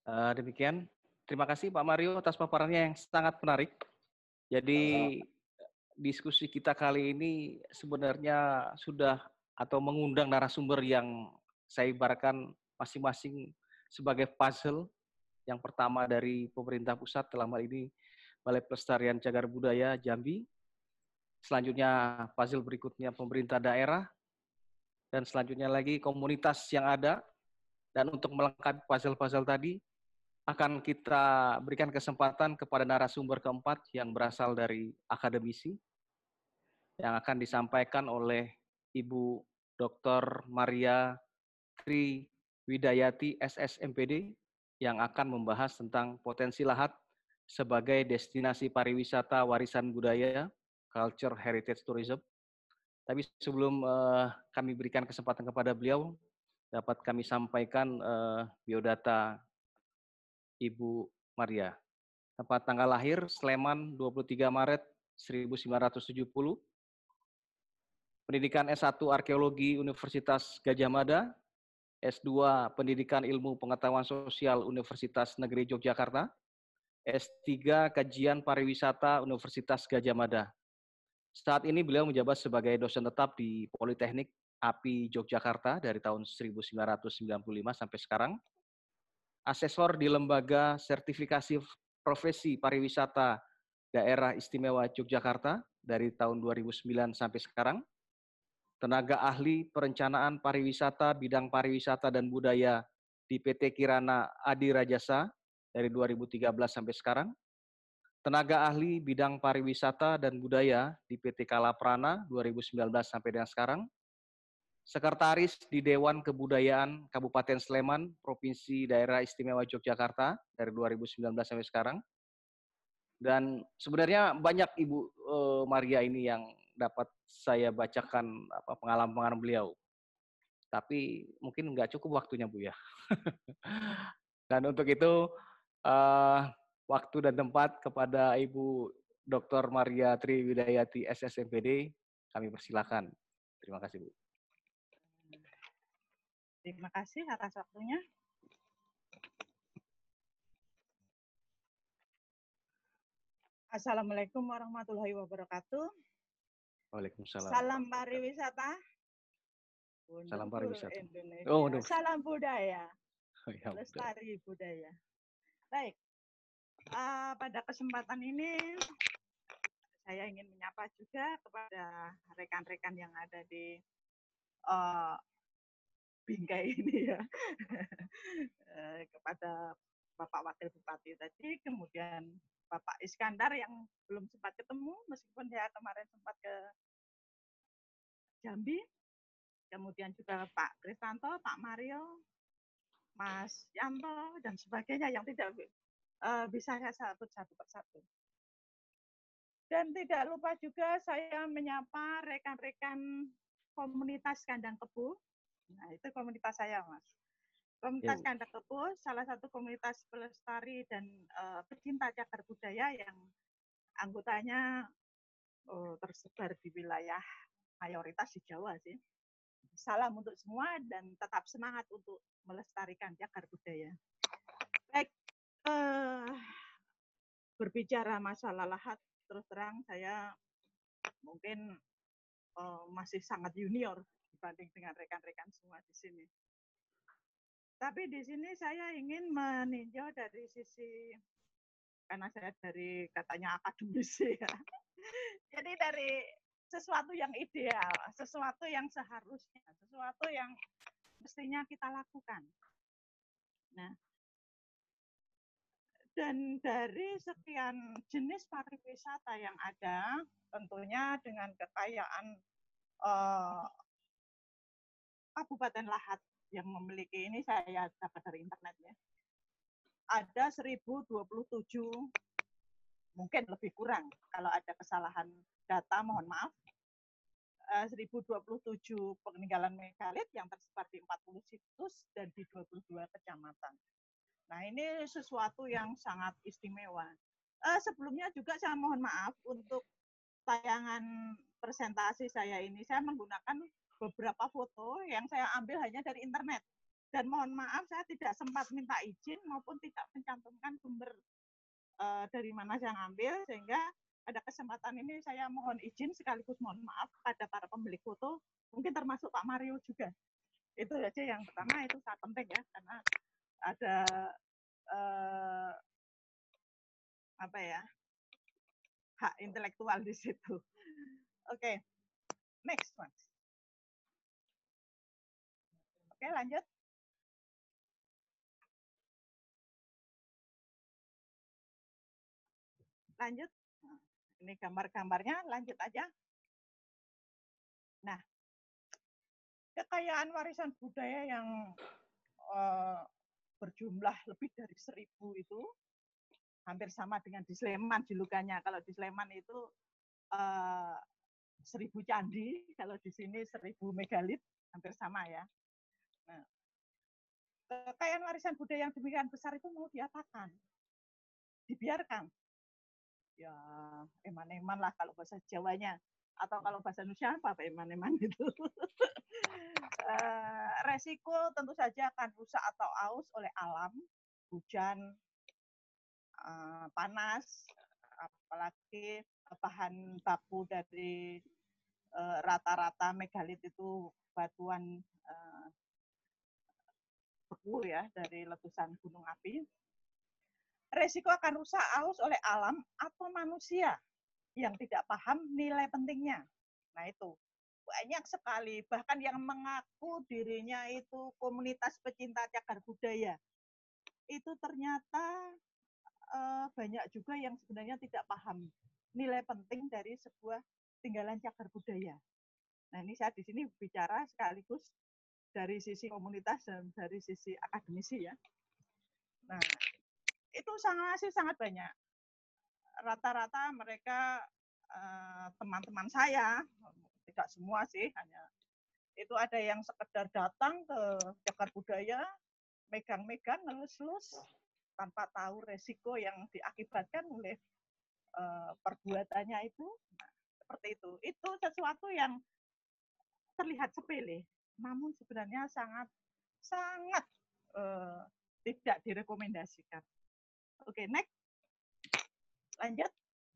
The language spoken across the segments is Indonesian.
Demikian, terima kasih Pak Mario atas paparannya yang sangat menarik. Jadi Sama-sama. diskusi kita kali ini sebenarnya sudah atau mengundang narasumber yang saya ibaratkan masing-masing sebagai puzzle. Yang pertama dari pemerintah pusat dalam hal ini Balai Pelestarian Cagar Budaya Jambi. Selanjutnya puzzle berikutnya pemerintah daerah. Dan selanjutnya lagi komunitas yang ada. Dan untuk melengkapi puzzle-puzzle tadi, akan kita berikan kesempatan kepada narasumber keempat yang berasal dari akademisi yang akan disampaikan oleh Ibu Dr. Maria Tri Widayati SSMPD yang akan membahas tentang potensi Lahat sebagai destinasi pariwisata warisan budaya, culture heritage tourism. Tapi sebelum kami berikan kesempatan kepada beliau, dapat kami sampaikan biodata Ibu Maria. Tempat tanggal lahir Sleman 23 Maret 1970. Pendidikan S1 Arkeologi Universitas Gadjah Mada, S2 Pendidikan Ilmu Pengetahuan Sosial Universitas Negeri Yogyakarta, S3 Kajian Pariwisata Universitas Gadjah Mada. Saat ini beliau menjabat sebagai dosen tetap di Politeknik API Yogyakarta dari tahun 1995 sampai sekarang. Asesor di Lembaga Sertifikasi Profesi Pariwisata Daerah Istimewa Yogyakarta dari tahun 2009 sampai sekarang. Tenaga ahli perencanaan pariwisata bidang pariwisata dan budaya di PT Kirana Adi Rajasa dari 2013 sampai sekarang. Tenaga ahli bidang pariwisata dan budaya di PT Kalaprana 2019 sampai dengan sekarang. Sekretaris di Dewan Kebudayaan Kabupaten Sleman, Provinsi Daerah Istimewa Yogyakarta dari 2019 sampai sekarang. Dan sebenarnya banyak Ibu Maria ini yang dapat saya bacakan pengalaman-pengalaman beliau. Tapi mungkin nggak cukup waktunya Bu ya. Dan untuk itu waktu dan tempat kepada Ibu Dr. Maria Tri Widayati SSMPD, kami persilakan. Terima kasih Bu. Terima kasih atas waktunya. Assalamualaikum warahmatullahi wabarakatuh. Waalaikumsalam. Salam pariwisata. Salam pariwisata. Indonesia. Oh, salam budaya. Oh, ya, lestari budaya. Baik. Pada kesempatan ini saya ingin menyapa juga kepada rekan-rekan yang ada di Bingkai ini ya. Kepada Bapak Wakil Bupati tadi, kemudian Bapak Iskandar yang belum sempat ketemu, meskipun dia kemarin sempat ke Jambi, kemudian juga Pak Kristanto, Pak Mario, Mas Yanto, dan sebagainya yang tidak bisa saya sebut satu persatu. Dan tidak lupa juga saya menyapa rekan-rekan komunitas Kandang Kebu. Nah, itu komunitas saya, Mas. Komunitas Kandang Kebu, salah satu komunitas pelestari dan pecinta cagar budaya yang anggotanya tersebar di wilayah mayoritas di Jawa sih. Salam untuk semua dan tetap semangat untuk melestarikan cagar budaya. Baik, berbicara masalah Lahat, terus terang saya mungkin masih sangat junior dibanding dengan rekan-rekan semua di sini. Tapi di sini saya ingin meninjau dari sisi, karena saya dari katanya akademisi ya. Jadi dari sesuatu yang ideal, sesuatu yang seharusnya, sesuatu yang mestinya kita lakukan. Nah, dan dari sekian jenis pariwisata yang ada, tentunya dengan kekayaan Kabupaten Lahat yang memiliki ini saya dapat dari internet ya. Ada 1027, mungkin lebih kurang kalau ada kesalahan data mohon maaf. 1027 peninggalan megalit yang tersebar di 40 situs dan di 22 kecamatan. Nah, ini sesuatu yang sangat istimewa. Sebelumnya juga saya mohon maaf untuk tayangan presentasi saya ini, saya menggunakan beberapa foto yang saya ambil hanya dari internet. Dan mohon maaf saya tidak sempat minta izin maupun tidak mencantumkan sumber dari mana saya ngambil, sehingga pada kesempatan ini saya mohon izin sekaligus mohon maaf pada para pemilik foto, mungkin termasuk Pak Mario juga. Itu aja yang pertama, itu sangat penting ya, karena ada apa ya, hak intelektual di situ. Oke, next one. Oke, lanjut. Lanjut. Ini gambar-gambarnya, lanjut aja. Nah, kekayaan warisan budaya yang berjumlah lebih dari 1.000 itu hampir sama dengan di Sleman julukannya. Kalau di Sleman itu 1.000 candi, kalau di sini 1.000 megalit, hampir sama ya. Nah, kekayaan warisan budaya yang demikian besar itu mau diapakan? Dibiarkan? Ya, eman-eman lah kalau bahasa Jawanya. Atau kalau bahasa Indonesia apa eman-eman gitu. Resiko tentu saja akan rusak atau aus oleh alam, hujan, panas, apalagi bahan baku dari rata-rata megalit itu batuan beku ya dari letusan gunung api. Resiko akan rusak aus oleh alam atau manusia yang tidak paham nilai pentingnya. Nah itu banyak sekali, bahkan yang mengaku dirinya itu komunitas pecinta cagar budaya. Itu ternyata banyak juga yang sebenarnya tidak paham nilai penting dari sebuah tinggalan cagar budaya. Nah ini saya di sini bicara sekaligus dari sisi komunitas dan dari sisi akademisi ya. Nah itu sangat banyak. Rata-rata mereka teman-teman saya, tidak semua sih, hanya itu ada yang sekedar datang ke cagar budaya, megang-megang, ngelus-lus, tanpa tahu resiko yang diakibatkan oleh perbuatannya itu. Nah, seperti itu. Itu sesuatu yang terlihat sepele, namun sebenarnya sangat tidak direkomendasikan. Oke, next. Lanjut.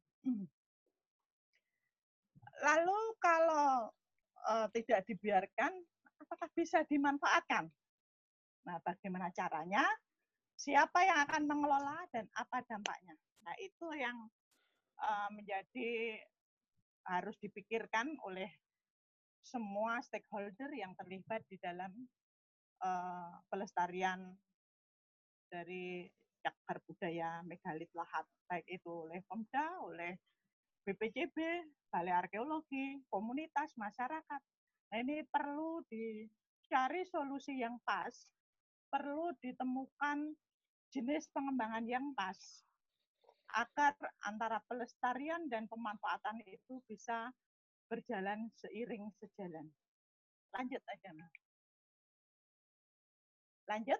Lalu kalau tidak dibiarkan, apakah bisa dimanfaatkan? Nah, bagaimana caranya? Siapa yang akan mengelola dan apa dampaknya? Nah, itu yang menjadi harus dipikirkan oleh semua stakeholder yang terlibat di dalam pelestarian dari cagar budaya megalit lahat, baik itu oleh Pemda, oleh BPCB, Balai Arkeologi, komunitas, masyarakat. Nah, ini perlu dicari solusi yang pas, perlu ditemukan jenis pengembangan yang pas, agar antara pelestarian dan pemanfaatan itu bisa berjalan seiring sejalan. Lanjut aja, Mas. Lanjut.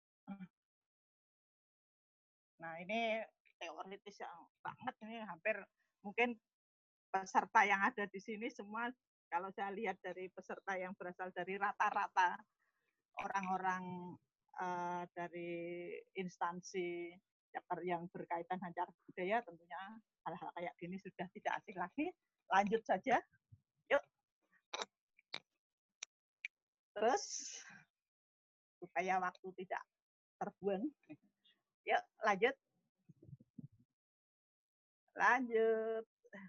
Nah, ini teoritis banget, ini hampir mungkin peserta yang ada di sini semua, kalau saya lihat dari peserta yang berasal dari rata-rata orang-orang dari instansi yang berkaitan dengan cagar budaya, tentunya hal-hal kayak gini sudah tidak asing lagi. Lanjut saja. Yuk. Terus, supaya waktu tidak terbuang. Yuk, lanjut. Lanjut.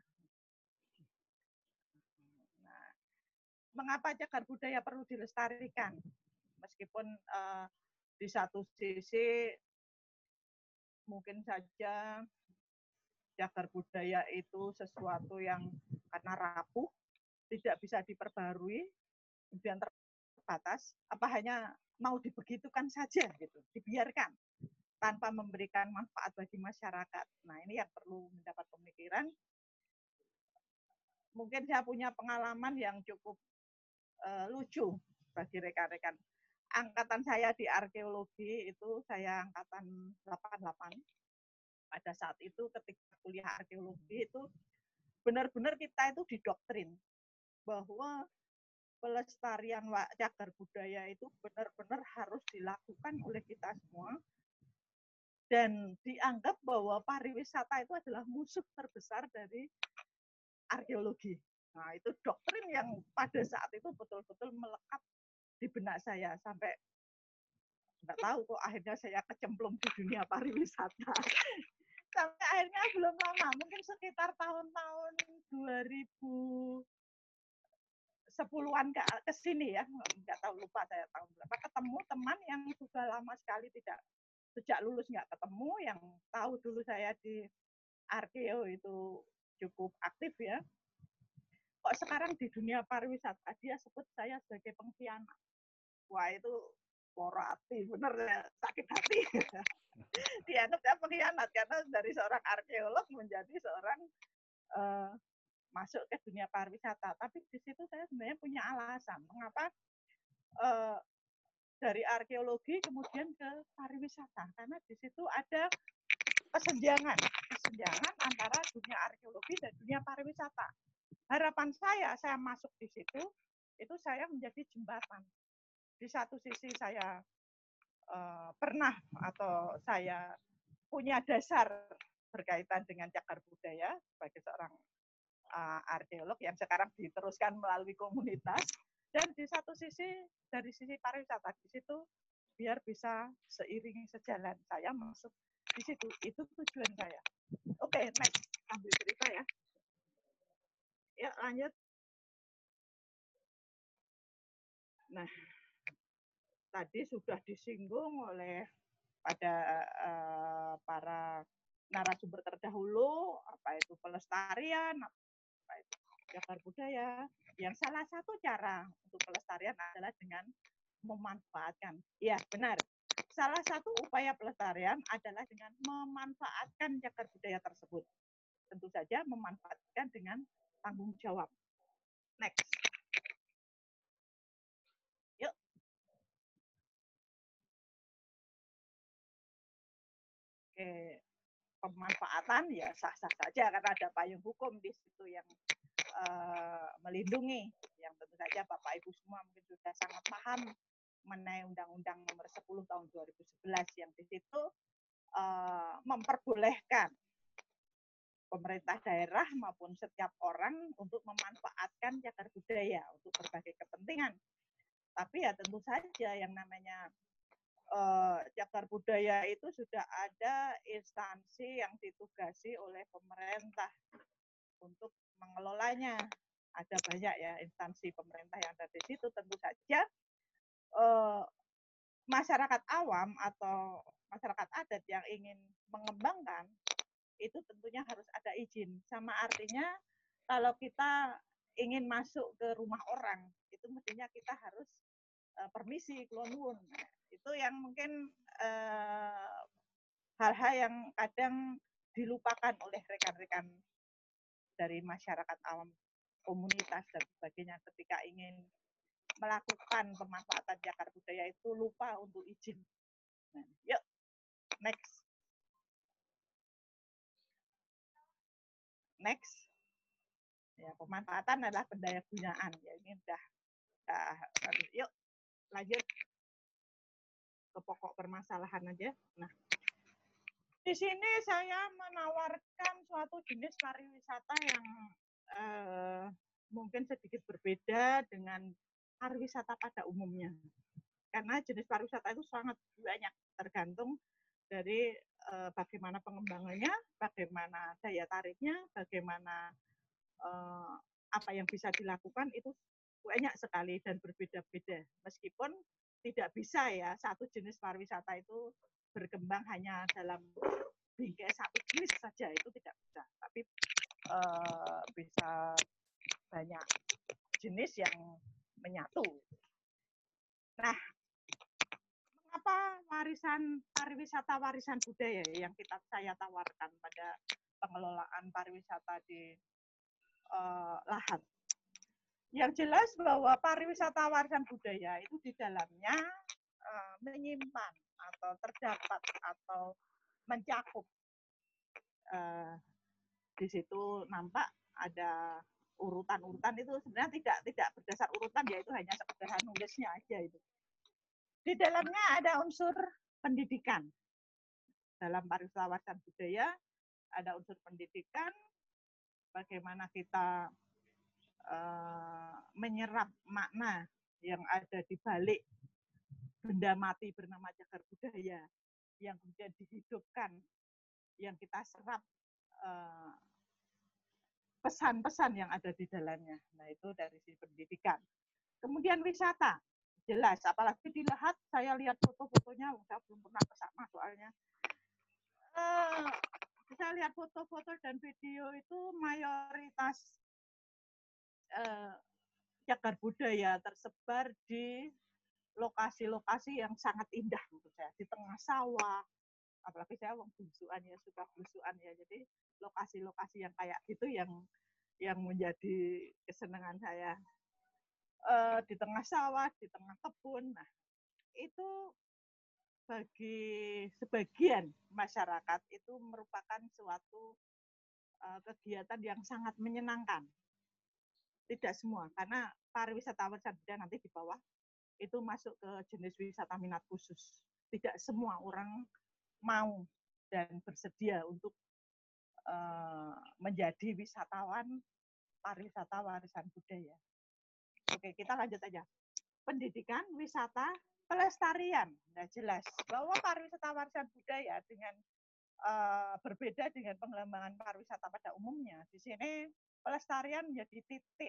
Nah, mengapa cagar budaya perlu dilestarikan? Meskipun di satu sisi mungkin saja cagar budaya itu sesuatu yang karena rapuh, tidak bisa diperbarui, kemudian terbatas, apa hanya mau dibegitukan saja gitu, dibiarkan tanpa memberikan manfaat bagi masyarakat. Nah, ini yang perlu mendapat pemikiran. Mungkin saya punya pengalaman yang cukup lucu bagi rekan-rekan. Angkatan saya di arkeologi itu saya angkatan 88. Pada saat itu ketika kuliah arkeologi itu benar-benar kita itu didoktrin bahwa pelestarian cagar budaya itu benar-benar harus dilakukan oleh kita semua, dan dianggap bahwa pariwisata itu adalah musuh terbesar dari arkeologi. Nah, itu doktrin yang pada saat itu betul-betul melekat di benak saya sampai nggak tahu kok akhirnya saya kecemplung di dunia pariwisata. Sampai akhirnya belum lama, mungkin sekitar tahun-tahun 2010-an ke sini ya, nggak tahu, lupa saya tahun berapa, ketemu teman yang sudah lama sekali tidak, sejak lulus nggak ketemu, yang tahu dulu saya di Arkeo itu cukup aktif ya. Kok sekarang di dunia pariwisata dia sebut saya sebagai pengkhianat. Wah, itu porati, bener ya, sakit hati. Dianggap saya pengkhianat karena dari seorang arkeolog menjadi seorang masuk ke dunia pariwisata. Tapi di situ saya sebenarnya punya alasan mengapa dari arkeologi kemudian ke pariwisata, karena di situ ada kesenjangan antara dunia arkeologi dan dunia pariwisata. Harapan saya masuk di situ, itu saya menjadi jembatan. Di satu sisi saya pernah atau saya punya dasar berkaitan dengan cagar budaya sebagai seorang arkeolog yang sekarang diteruskan melalui komunitas, dan di satu sisi dari sisi pariwisata di situ biar bisa seiring sejalan saya masuk di situ, itu tujuan saya. Oke, next, ambil cerita ya. Ya, lanjut. Nah, tadi sudah disinggung oleh pada para narasumber terdahulu, apa itu pelestarian, apa itu cagar budaya. Yang salah satu cara untuk pelestarian adalah dengan memanfaatkan. Ya, benar. Salah satu upaya pelestarian adalah dengan memanfaatkan cagar budaya tersebut. Tentu saja memanfaatkan dengan tanggung jawab. Next. Yuk. Oke. Pemanfaatan ya sah-sah saja karena ada payung hukum di situ yang melindungi, yang tentu saja Bapak Ibu semua mungkin sudah sangat paham mengenai Undang-Undang Nomor 10 Tahun 2011 yang di situ memperbolehkan pemerintah daerah maupun setiap orang untuk memanfaatkan cagar budaya untuk berbagai kepentingan. Tapi ya tentu saja yang namanya cagar budaya itu sudah ada instansi yang ditugasi oleh pemerintah untuk mengelolanya. Ada banyak ya instansi pemerintah yang ada di situ. Tentu saja masyarakat awam atau masyarakat adat yang ingin mengembangkan itu tentunya harus ada izin. Sama artinya kalau kita ingin masuk ke rumah orang itu mestinya kita harus permisi kulon nuwun. Nah, itu yang mungkin hal-hal yang kadang dilupakan oleh rekan-rekan dari masyarakat awam, komunitas dan sebagainya ketika ingin melakukan pemanfaatan cagar budaya itu lupa untuk izin. Nah, yuk, next. Next. Ya, pemanfaatan adalah pendaya gunaan. Ya, ini udah yuk lanjut ke pokok permasalahan aja. Nah, di sini saya menawarkan suatu jenis pariwisata yang mungkin sedikit berbeda dengan pariwisata pada umumnya. Karena jenis pariwisata itu sangat banyak, tergantung dari bagaimana pengembangannya, bagaimana daya tariknya, bagaimana apa yang bisa dilakukan, itu banyak sekali dan berbeda-beda. Meskipun tidak bisa ya satu jenis pariwisata itu berkembang hanya dalam bingkai satu jenis saja, itu tidak bisa. Tapi bisa banyak jenis yang menyatu. Nah, mengapa pariwisata warisan budaya yang saya tawarkan pada pengelolaan pariwisata di lahan? Yang jelas bahwa pariwisata warisan budaya itu di dalamnya menyimpan atau terdapat atau mencakup di situ nampak ada urutan-urutan itu sebenarnya tidak berdasar urutan, ya itu hanya sekedar nulisnya aja itu. Di dalamnya ada unsur pendidikan. Dalam pariwisata warisan budaya ada unsur pendidikan, bagaimana kita menyerap makna yang ada di balik benda mati bernama cagar budaya yang kemudian dihidupkan, yang kita serap pesan-pesan yang ada di dalamnya. Nah, itu dari sisi pendidikan. Kemudian wisata, jelas, apalagi dilihat, saya lihat foto-fotonya, saya belum pernah ke sana soalnya. Saya lihat foto-foto dan video itu mayoritas cagar budaya tersebar di lokasi-lokasi yang sangat indah menurut saya, di tengah sawah, apalagi saya wong blusukan ya, suka blusukan ya, jadi lokasi-lokasi yang kayak gitu yang menjadi kesenangan saya. Di tengah sawah, di tengah kebun. Nah, itu bagi sebagian masyarakat itu merupakan suatu kegiatan yang sangat menyenangkan. Tidak semua, karena pariwisata warisan budaya nanti di bawah itu masuk ke jenis wisata minat khusus. Tidak semua orang mau dan bersedia untuk menjadi wisatawan pariwisata warisan budaya. Oke, kita lanjut aja. Pendidikan, wisata, pelestarian. Nah, jelas bahwa pariwisata warisan budaya dengan berbeda dengan pengembangan pariwisata pada umumnya. Di sini pelestarian menjadi titik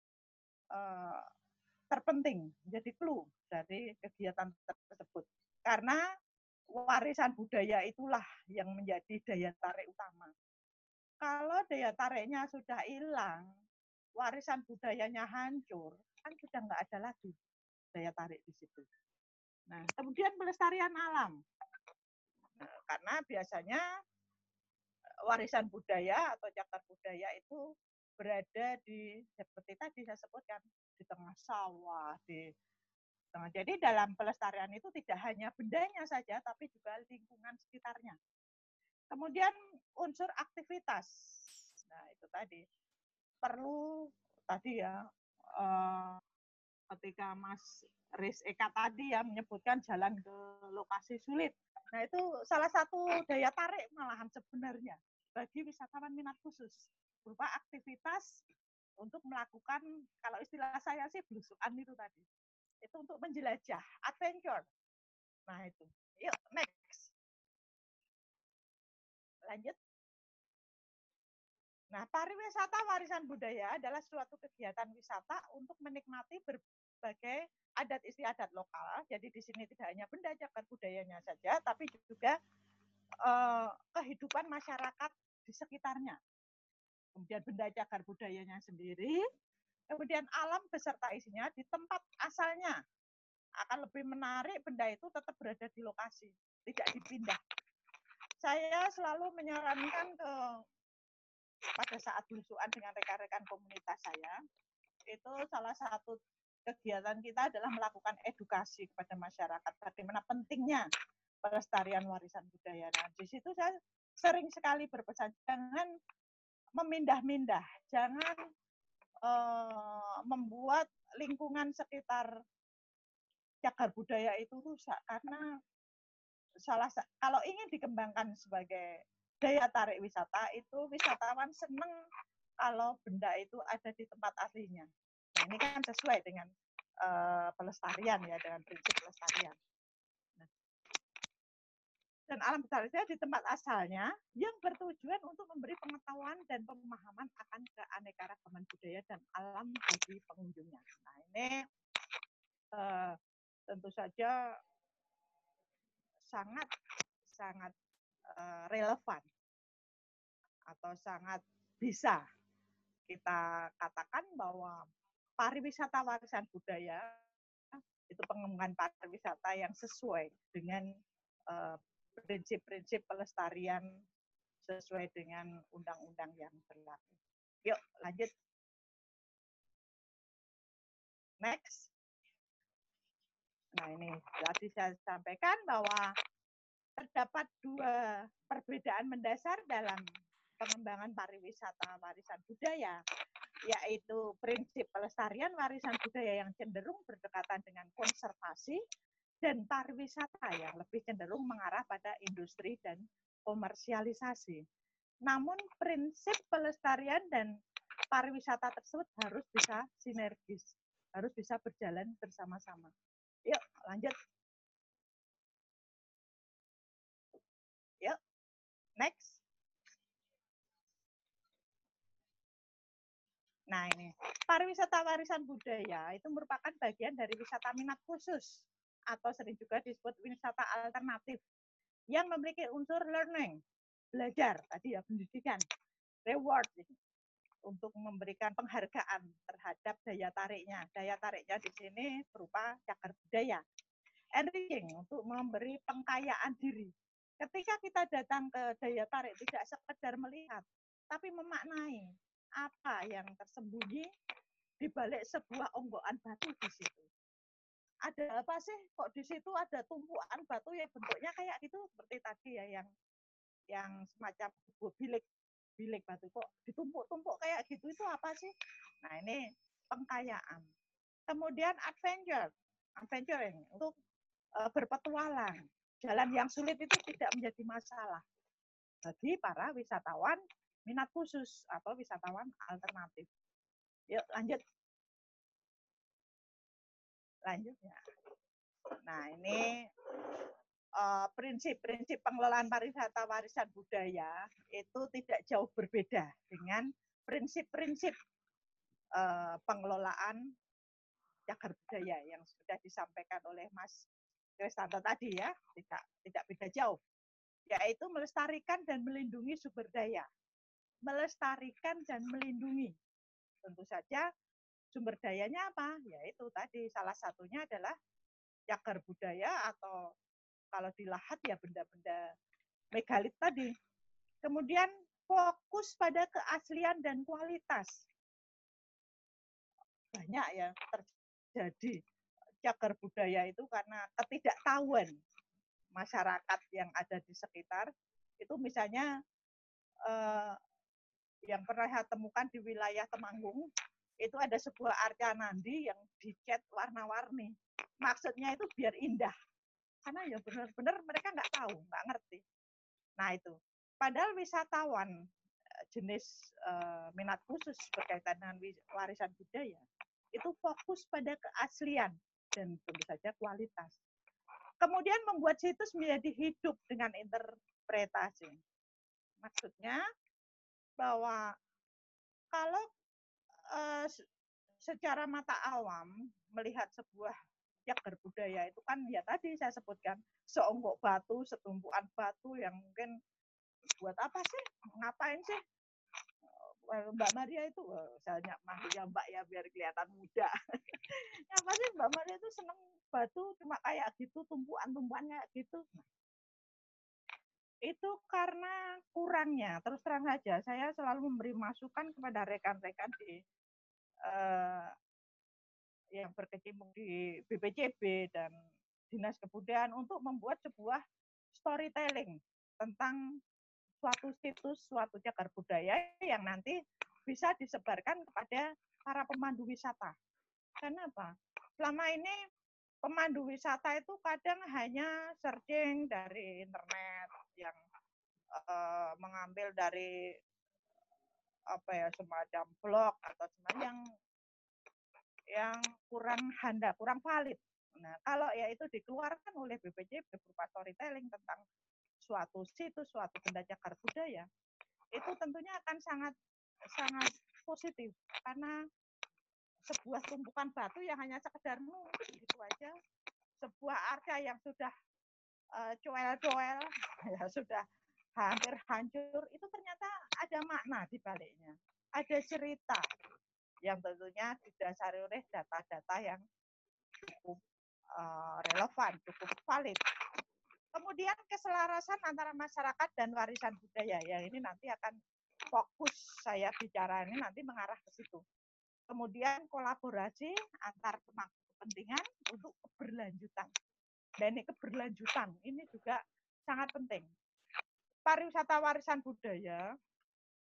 terpenting, menjadi clue dari kegiatan tersebut. Karena warisan budaya itulah yang menjadi daya tarik utama. Kalau daya tariknya sudah hilang, warisan budayanya hancur, kan sudah nggak ada lagi daya tarik di situ. Nah, kemudian pelestarian alam. Nah, karena biasanya warisan budaya atau cagar budaya itu berada di, seperti tadi saya sebutkan, di tengah sawah, jadi dalam pelestarian itu tidak hanya bendanya saja, tapi juga lingkungan sekitarnya. Kemudian unsur aktivitas. Nah, itu tadi. Perlu tadi ya, ketika Mas Riz Eka tadi ya menyebutkan jalan ke lokasi sulit. Nah, itu salah satu daya tarik malahan sebenarnya bagi wisatawan minat khusus. Berupa aktivitas untuk melakukan, kalau istilah saya sih blusukan itu tadi. Itu untuk menjelajah, adventure. Nah, itu. Yuk, next. Lanjut. Nah, pariwisata warisan budaya adalah suatu kegiatan wisata untuk menikmati berbagai adat istiadat lokal. Jadi di sini tidak hanya benda cagar budayanya saja, tapi juga kehidupan masyarakat di sekitarnya. Kemudian benda cagar budayanya sendiri, kemudian alam beserta isinya di tempat asalnya. Akan lebih menarik benda itu tetap berada di lokasi, tidak dipindah. Saya selalu menyarankan pada saat blusukan dengan rekan-rekan komunitas saya, itu salah satu kegiatan kita adalah melakukan edukasi kepada masyarakat bagaimana pentingnya pelestarian warisan budaya. Nah, di situ saya sering sekali berpesan, jangan memindah-mindah, jangan membuat lingkungan sekitar cagar budaya itu rusak, karena kalau ingin dikembangkan sebagai daya tarik wisata, itu wisatawan senang kalau benda itu ada di tempat aslinya. Nah, ini kan sesuai dengan pelestarian ya, dengan prinsip pelestarian. Nah, dan alam besarnya di tempat asalnya yang bertujuan untuk memberi pengetahuan dan pemahaman akan keanekaragaman budaya dan alam bagi pengunjungnya. Nah, ini tentu saja sangat relevan atau sangat bisa kita katakan bahwa pariwisata warisan budaya itu pengembangan pariwisata yang sesuai dengan prinsip-prinsip pelestarian sesuai dengan undang-undang yang berlaku. Yuk, lanjut. Next. Nah, ini tadi saya sampaikan bahwa terdapat dua perbedaan mendasar dalam pengembangan pariwisata warisan budaya, yaitu prinsip pelestarian warisan budaya yang cenderung berdekatan dengan konservasi dan pariwisata yang lebih cenderung mengarah pada industri dan komersialisasi. Namun prinsip pelestarian dan pariwisata tersebut harus bisa sinergis, harus bisa berjalan bersama-sama. Yuk, lanjut. Yuk, next. Nah ini, pariwisata warisan budaya itu merupakan bagian dari wisata minat khusus atau sering juga disebut wisata alternatif yang memiliki unsur learning, belajar, tadi ya pendidikan, reward, untuk memberikan penghargaan terhadap daya tariknya. Daya tariknya di sini berupa cagar budaya. Enriching, untuk memberi pengkayaan diri. Ketika kita datang ke daya tarik, tidak sekedar melihat, tapi memaknai apa yang tersembunyi di balik sebuah onggokan batu di situ. Ada apa sih? Kok di situ ada tumpukan batu yang bentuknya kayak gitu, seperti tadi ya, yang semacam bilik batu, kok ditumpuk-tumpuk kayak gitu, itu apa sih? Nah ini pengkayaan. Kemudian adventuring, untuk berpetualang. Jalan yang sulit itu tidak menjadi masalah bagi para wisatawan minat khusus atau wisatawan alternatif. Yuk lanjut. Lanjut ya. Nah ini prinsip-prinsip pengelolaan pariwisata warisan budaya itu tidak jauh berbeda dengan prinsip-prinsip pengelolaan cagar budaya yang sudah disampaikan oleh Mas Kristanto tadi ya, tidak beda jauh, yaitu melestarikan dan melindungi sumber daya. Melestarikan dan melindungi. Tentu saja sumber dayanya apa? Yaitu tadi salah satunya adalah cagar budaya, atau kalau di lahat ya benda-benda megalit tadi. Kemudian fokus pada keaslian dan kualitas. Banyak ya terjadi cagar budaya itu karena ketidaktahuan masyarakat yang ada di sekitar. Itu misalnya yang pernah saya temukan di wilayah Temanggung, itu ada sebuah arca nandi yang dicat warna-warni. Maksudnya itu biar indah. Karena ya benar-benar mereka nggak tahu, nggak ngerti. Nah itu. Padahal wisatawan jenis minat khusus berkaitan dengan warisan budaya, itu fokus pada keaslian dan tentu saja kualitas. Kemudian membuat situs menjadi hidup dengan interpretasi. Maksudnya bahwa kalau secara mata awam melihat sebuah cagar budaya itu kan ya tadi saya sebutkan seonggok batu, setumpukan batu yang mungkin buat apa sih? Ngapain sih? Mbak Maria itu, saya manggilnya Mbak ya biar kelihatan muda. Apa sih Mbak Maria itu seneng batu cuma kayak gitu, tumpuan-tumpuan kayak gitu. Itu karena kurangnya, terus terang saja, saya selalu memberi masukan kepada rekan-rekan di yang berkecimpung di BPCB dan Dinas Kebudayaan untuk membuat sebuah storytelling tentang suatu situs, suatu cagar budaya yang nanti bisa disebarkan kepada para pemandu wisata. Kenapa? Selama ini pemandu wisata itu kadang hanya searching dari internet yang mengambil dari apa ya, semacam blog atau semacam yang kurang handal, kurang valid. Nah, kalau ya itu dikeluarkan oleh BPJB berupa storytelling tentang suatu situs, suatu benda cagar budaya, itu tentunya akan sangat positif, karena sebuah tumpukan batu yang hanya sekedar numpuk gitu aja, sebuah arca yang sudah coel-coel, ya sudah hampir hancur, itu ternyata ada makna di baliknya, ada cerita yang tentunya didasari oleh data-data yang cukup relevan, cukup valid. Kemudian keselarasan antara masyarakat dan warisan budaya, ya ini nanti akan fokus saya bicara ini nanti mengarah ke situ. Kemudian kolaborasi antar pemangku kepentingan untuk keberlanjutan. Dan ini keberlanjutan ini juga sangat penting. Pariwisata warisan budaya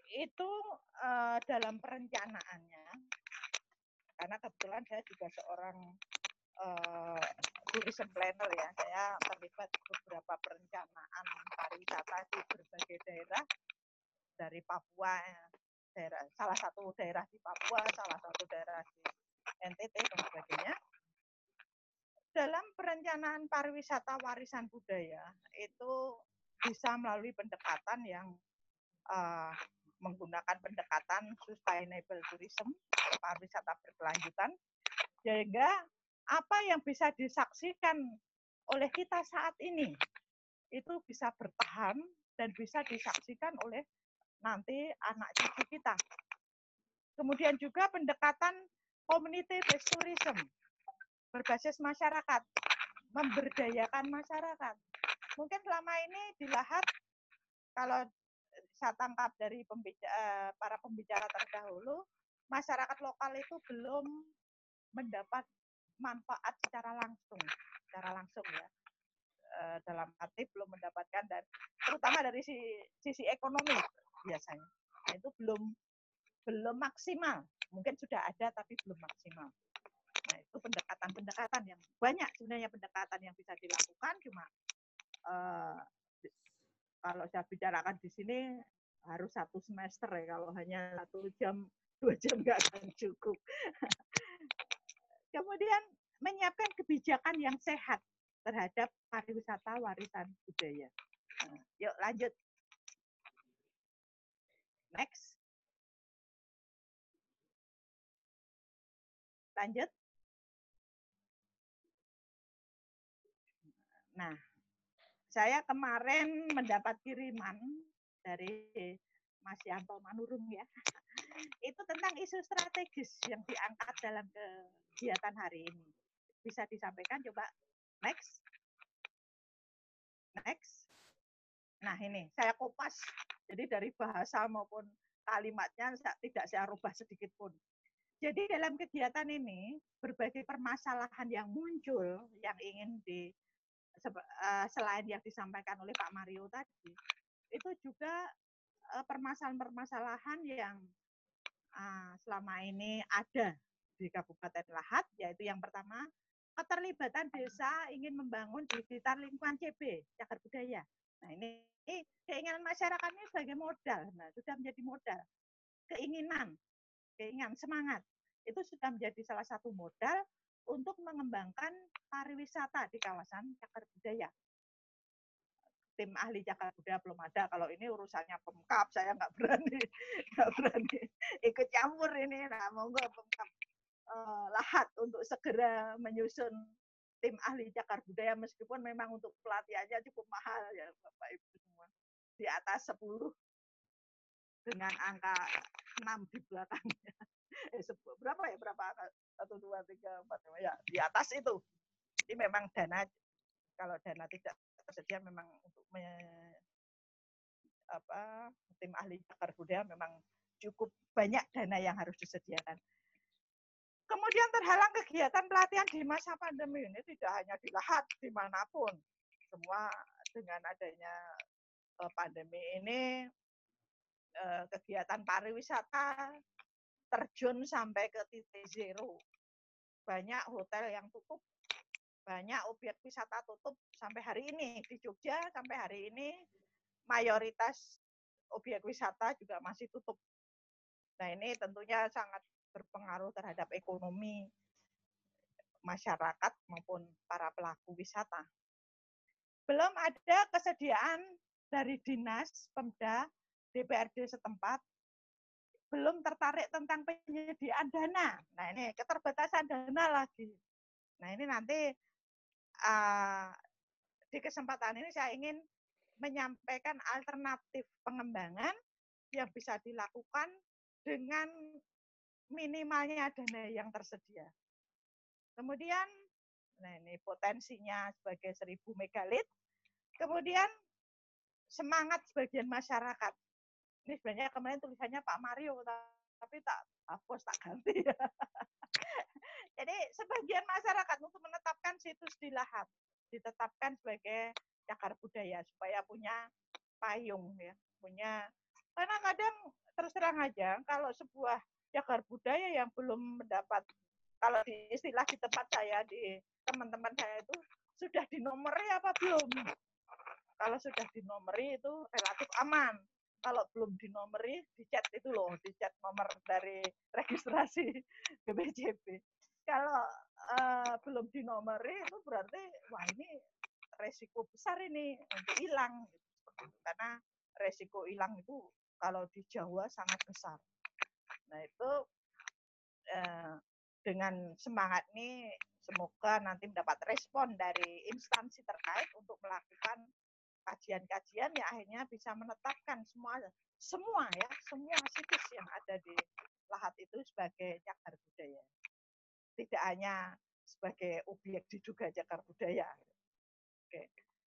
Itu dalam perencanaannya, karena kebetulan saya juga seorang tourism planner ya, saya terlibat beberapa perencanaan pariwisata di berbagai daerah, dari Papua, salah satu daerah di Papua, salah satu daerah di NTT dan sebagainya. Dalam perencanaan pariwisata warisan budaya itu bisa melalui pendekatan yang menggunakan pendekatan sustainable tourism, pariwisata berkelanjutan, sehingga apa yang bisa disaksikan oleh kita saat ini itu bisa bertahan dan bisa disaksikan oleh nanti anak cucu kita. Kemudian juga pendekatan community based tourism, berbasis masyarakat, memberdayakan masyarakat. Mungkin selama ini di Lahat, kalau saya tangkap dari para pembicara terdahulu, masyarakat lokal itu belum mendapat manfaat secara langsung ya, dalam arti belum mendapatkan, dan terutama dari sisi ekonomi biasanya, nah, itu belum maksimal. Mungkin sudah ada tapi belum maksimal. Nah, itu pendekatan-pendekatan yang banyak sebenarnya, pendekatan yang bisa dilakukan, cuma kalau saya bicarakan di sini harus 1 semester ya, kalau hanya 1 jam 2 jam nggak akan cukup. Kemudian menyiapkan kebijakan yang sehat terhadap pariwisata warisan budaya. Nah, yuk lanjut. Next. Lanjut. Nah, saya kemarin mendapat kiriman dari Mas Yanto Manurung ya. Itu tentang isu strategis yang diangkat dalam kegiatan hari ini. Bisa disampaikan coba. Next. Next. Nah, ini saya kopas. Jadi dari bahasa maupun kalimatnya tidak saya rubah sedikit pun. Jadi dalam kegiatan ini berbagai permasalahan yang muncul yang ingin selain yang disampaikan oleh Pak Mario tadi, itu juga permasalahan-permasalahan yang selama ini ada di Kabupaten Lahat, yaitu yang pertama, keterlibatan desa ingin membangun di sekitar lingkungan CB, cagar budaya. Nah, ini keinginan masyarakat ini sebagai modal, nah, sudah menjadi modal. Keinginan, semangat, itu sudah menjadi salah satu modal untuk mengembangkan pariwisata di kawasan cagar budaya. Tim ahli cagar budaya belum ada. Kalau ini urusannya Pemkab, saya nggak berani ikut campur ini. Nah, monggo Pemkab Lahat untuk segera menyusun tim ahli cagar budaya, meskipun memang untuk pelatihannya cukup mahal ya Bapak Ibu semua. Di atas 10 dengan angka 6 di belakangnya. Berapa ya? Berapa angka? 1, 2, 3, 4, 5. Ya, di atas itu. Jadi memang dana, kalau dana tidak tersedia memang untuk tim ahli cagar budaya memang cukup banyak dana yang harus disediakan. Kemudian terhalang kegiatan pelatihan di masa pandemi ini, tidak hanya di Lahat, dimanapun. Semua dengan adanya pandemi ini, kegiatan pariwisata terjun sampai ke titik zero. Banyak hotel yang tutup, banyak objek wisata tutup sampai hari ini. Di Jogja sampai hari ini mayoritas objek wisata juga masih tutup. Nah, ini tentunya sangat berpengaruh terhadap ekonomi masyarakat maupun para pelaku wisata. Belum ada kesediaan dari dinas, Pemda, DPRD setempat, belum tertarik tentang penyediaan dana. Nah, ini keterbatasan dana lagi. Nah, ini nanti di kesempatan ini saya ingin menyampaikan alternatif pengembangan yang bisa dilakukan dengan minimalnya dana yang tersedia. Kemudian, nah ini potensinya sebagai 1000 megalit. Kemudian semangat sebagian masyarakat. Ini sebenarnya kemarin tulisannya Pak Mario, tapi tak hapus, tak ganti. Jadi sebagian masyarakat untuk menetapkan situs di Lahat, ditetapkan sebagai cagar budaya supaya punya payung ya, punya Karena kadang terus terang aja, kalau sebuah cagar budaya yang belum mendapat, kalau di istilah di tempat saya, di teman-teman saya itu, sudah dinomori apa belum? Kalau sudah dinomori itu relatif aman. Kalau belum dinomori, dicet itu loh, dicet nomor dari registrasi BPJB. Kalau belum dinomori itu berarti, wah ini resiko besar ini untuk hilang. Karena resiko hilang itu kalau di Jawa sangat besar. Nah itu dengan semangat ini semoga nanti mendapat respon dari instansi terkait untuk melakukan kajian-kajian yang akhirnya bisa menetapkan semua situs yang ada di Lahat itu sebagai cagar budaya. Tidak hanya sebagai objek diduga cagar budaya. Oke.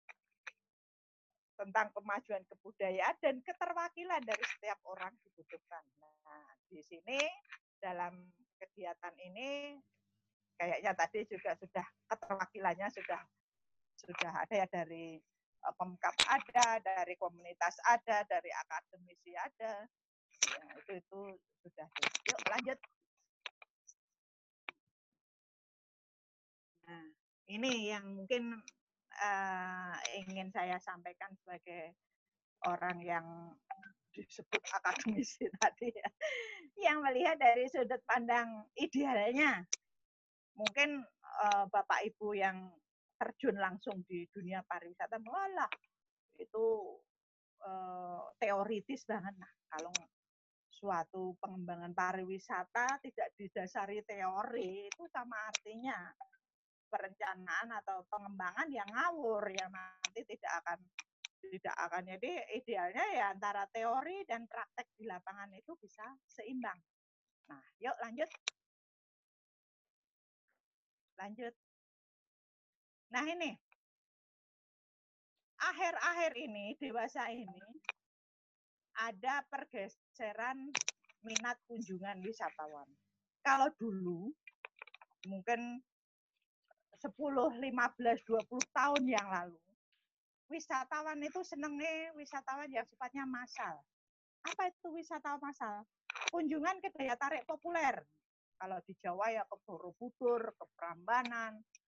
Tentang kemajuan kebudayaan dan keterwakilan dari setiap orang dibutuhkan. Nah, di sini dalam kegiatan ini kayaknya tadi juga sudah keterwakilannya sudah ada ya, dari Pemkap ada, dari komunitas ada, dari akademisi ada. Ya, itu sudah. Yuk lanjut. Nah, ini yang mungkin ingin saya sampaikan sebagai orang yang disebut akademisi tadi ya, yang melihat dari sudut pandang idealnya. Mungkin Bapak Ibu yang terjun langsung di dunia pariwisata, malah itu teoritis banget. Nah, kalau suatu pengembangan pariwisata tidak didasari teori, itu sama artinya perencanaan atau pengembangan yang ngawur, yang nanti tidak akan jadi idealnya ya antara teori dan praktek di lapangan itu bisa seimbang. Nah, yuk lanjut. Nah ini, akhir-akhir ini, dewasa ini, ada pergeseran minat kunjungan wisatawan. Kalau dulu, mungkin 10, 15, 20 tahun yang lalu, wisatawan itu senengnya wisatawan yang sifatnya massal. Apa itu wisatawan massal? Kunjungan ke daya tarik populer. Kalau di Jawa ya ke Borobudur, ke Prambanan,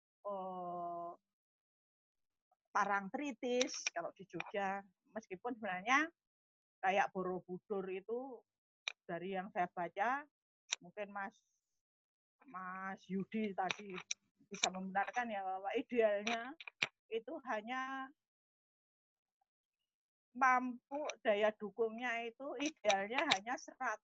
Parangtritis, kalau di Jogja. Meskipun sebenarnya kayak Borobudur itu dari yang saya baca, mungkin Mas Yudi tadi bisa membenarkan ya, bahwa idealnya itu hanya mampu daya dukungnya itu idealnya hanya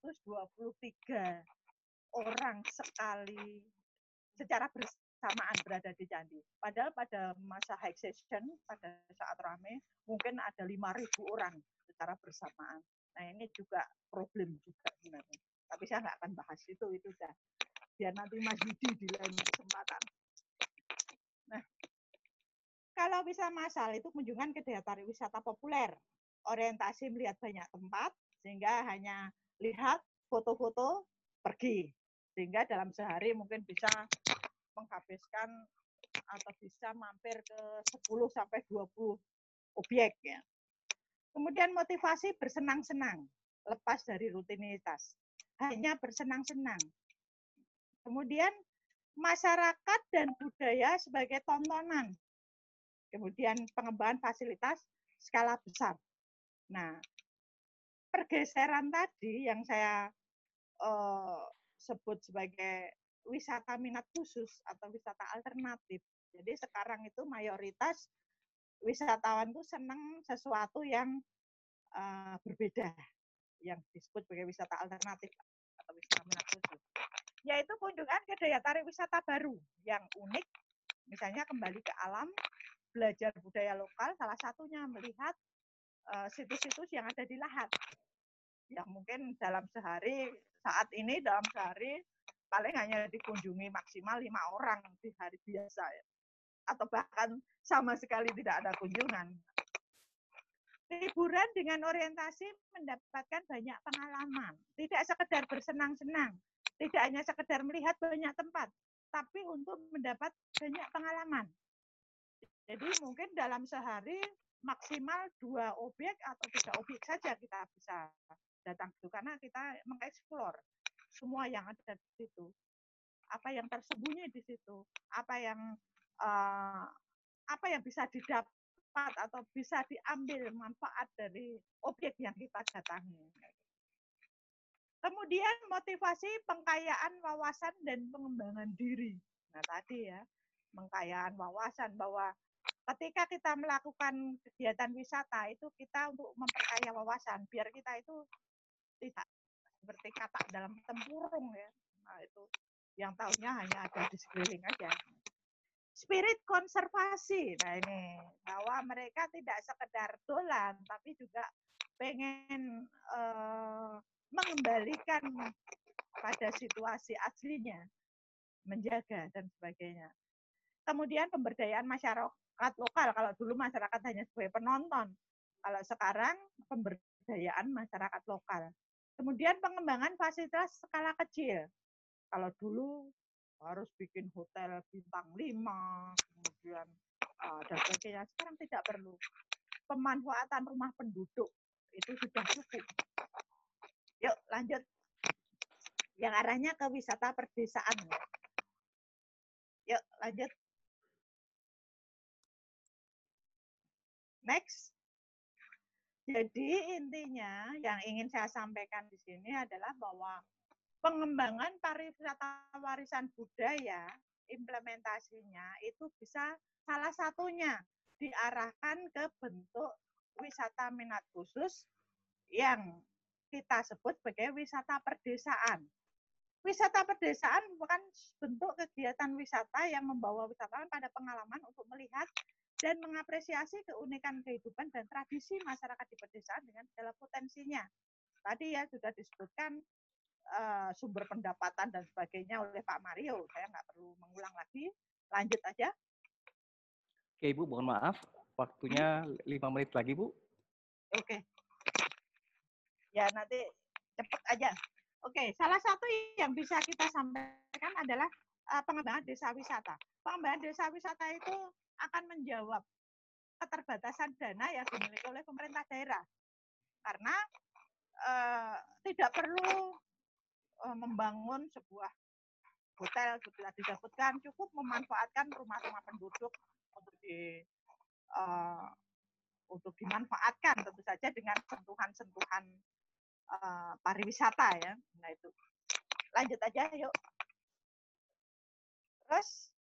123 orang sekali secara bersamaan berada di candi. Padahal pada masa high season, pada saat ramai, mungkin ada 5.000 orang secara bersamaan. Nah ini juga problem juga sebenarnya. Tapi saya nggak akan bahas itu udah. Biar nanti Mas Yudi di lain kesempatan. Nah, kalau bisa massal itu kunjungan ke daya tarik wisata populer. Orientasi melihat banyak tempat, sehingga hanya lihat foto-foto, pergi. Sehingga dalam sehari mungkin bisa menghabiskan atau bisa mampir ke 10 sampai 20 objek ya. Kemudian motivasi bersenang-senang, lepas dari rutinitas. Hanya bersenang-senang. Kemudian masyarakat dan budaya sebagai tontonan. Kemudian pengembangan fasilitas skala besar. Nah, pergeseran tadi yang saya sebut sebagai wisata minat khusus atau wisata alternatif. Jadi sekarang itu mayoritas wisatawan itu senang sesuatu yang berbeda, yang disebut sebagai wisata alternatif atau wisata minat khusus. Yaitu kunjungan ke daya tarik wisata baru yang unik, misalnya kembali ke alam, belajar budaya lokal, salah satunya melihat situs-situs yang ada di Lahat. Yang mungkin dalam sehari, saat ini dalam sehari paling hanya dikunjungi maksimal 5 orang di hari biasa ya. Atau bahkan sama sekali tidak ada kunjungan. Liburan dengan orientasi mendapatkan banyak pengalaman. Tidak sekedar bersenang-senang, tidak hanya sekedar melihat banyak tempat, tapi untuk mendapat banyak pengalaman. Jadi mungkin dalam sehari maksimal 2 objek atau 3 objek saja kita bisa datang itu karena kita mengeksplor semua yang ada di situ, apa yang tersembunyi di situ, apa yang uh, apa yang bisa didapat atau bisa diambil manfaat dari objek yang kita datangi. Kemudian motivasi pengkayaan wawasan dan pengembangan diri. Nah tadi ya, pengkayaan wawasan bahwa ketika kita melakukan kegiatan wisata itu kita untuk memperkaya wawasan biar kita itu tidak seperti katak dalam tempurung ya. Nah itu yang tahunya hanya ada di sekeliling aja. Spirit konservasi. Nah ini bahwa mereka tidak sekedar dolan tapi juga pengen mengembalikan pada situasi aslinya, menjaga dan sebagainya. Kemudian pemberdayaan masyarakat lokal. Kalau dulu masyarakat hanya sebagai penonton, kalau sekarang pemberdayaan masyarakat lokal. Kemudian pengembangan fasilitas skala kecil. Kalau dulu harus bikin hotel bintang 5, kemudian dan sebagainya. Sekarang tidak perlu. Pemanfaatan rumah penduduk itu sudah cukup. Yuk lanjut. Yang arahnya ke wisata perdesaan. Yuk lanjut. Next. Jadi intinya yang ingin saya sampaikan di sini adalah bahwa pengembangan pariwisata warisan budaya, implementasinya itu bisa salah satunya diarahkan ke bentuk wisata minat khusus yang kita sebut sebagai wisata perdesaan. Wisata perdesaan bukan bentuk kegiatan wisata yang membawa wisatawan pada pengalaman untuk melihat dan mengapresiasi keunikan kehidupan dan tradisi masyarakat di pedesaan dengan segala potensinya. Tadi ya sudah disebutkan sumber pendapatan dan sebagainya oleh Pak Mario. Saya nggak perlu mengulang lagi. Lanjut aja. Oke, Ibu, mohon maaf. Waktunya 5 menit lagi, Bu. Oke. Ya, nanti cepat aja. Oke, salah satu yang bisa kita sampaikan adalah pengembangan desa wisata. Pengembangan desa wisata itu akan menjawab keterbatasan dana yang dimiliki oleh pemerintah daerah. Karena tidak perlu membangun sebuah hotel sudah disebutkan, cukup memanfaatkan rumah-rumah penduduk untuk dimanfaatkan tentu saja dengan sentuhan-sentuhan pariwisata ya. Nah itu lanjut aja yuk. Terus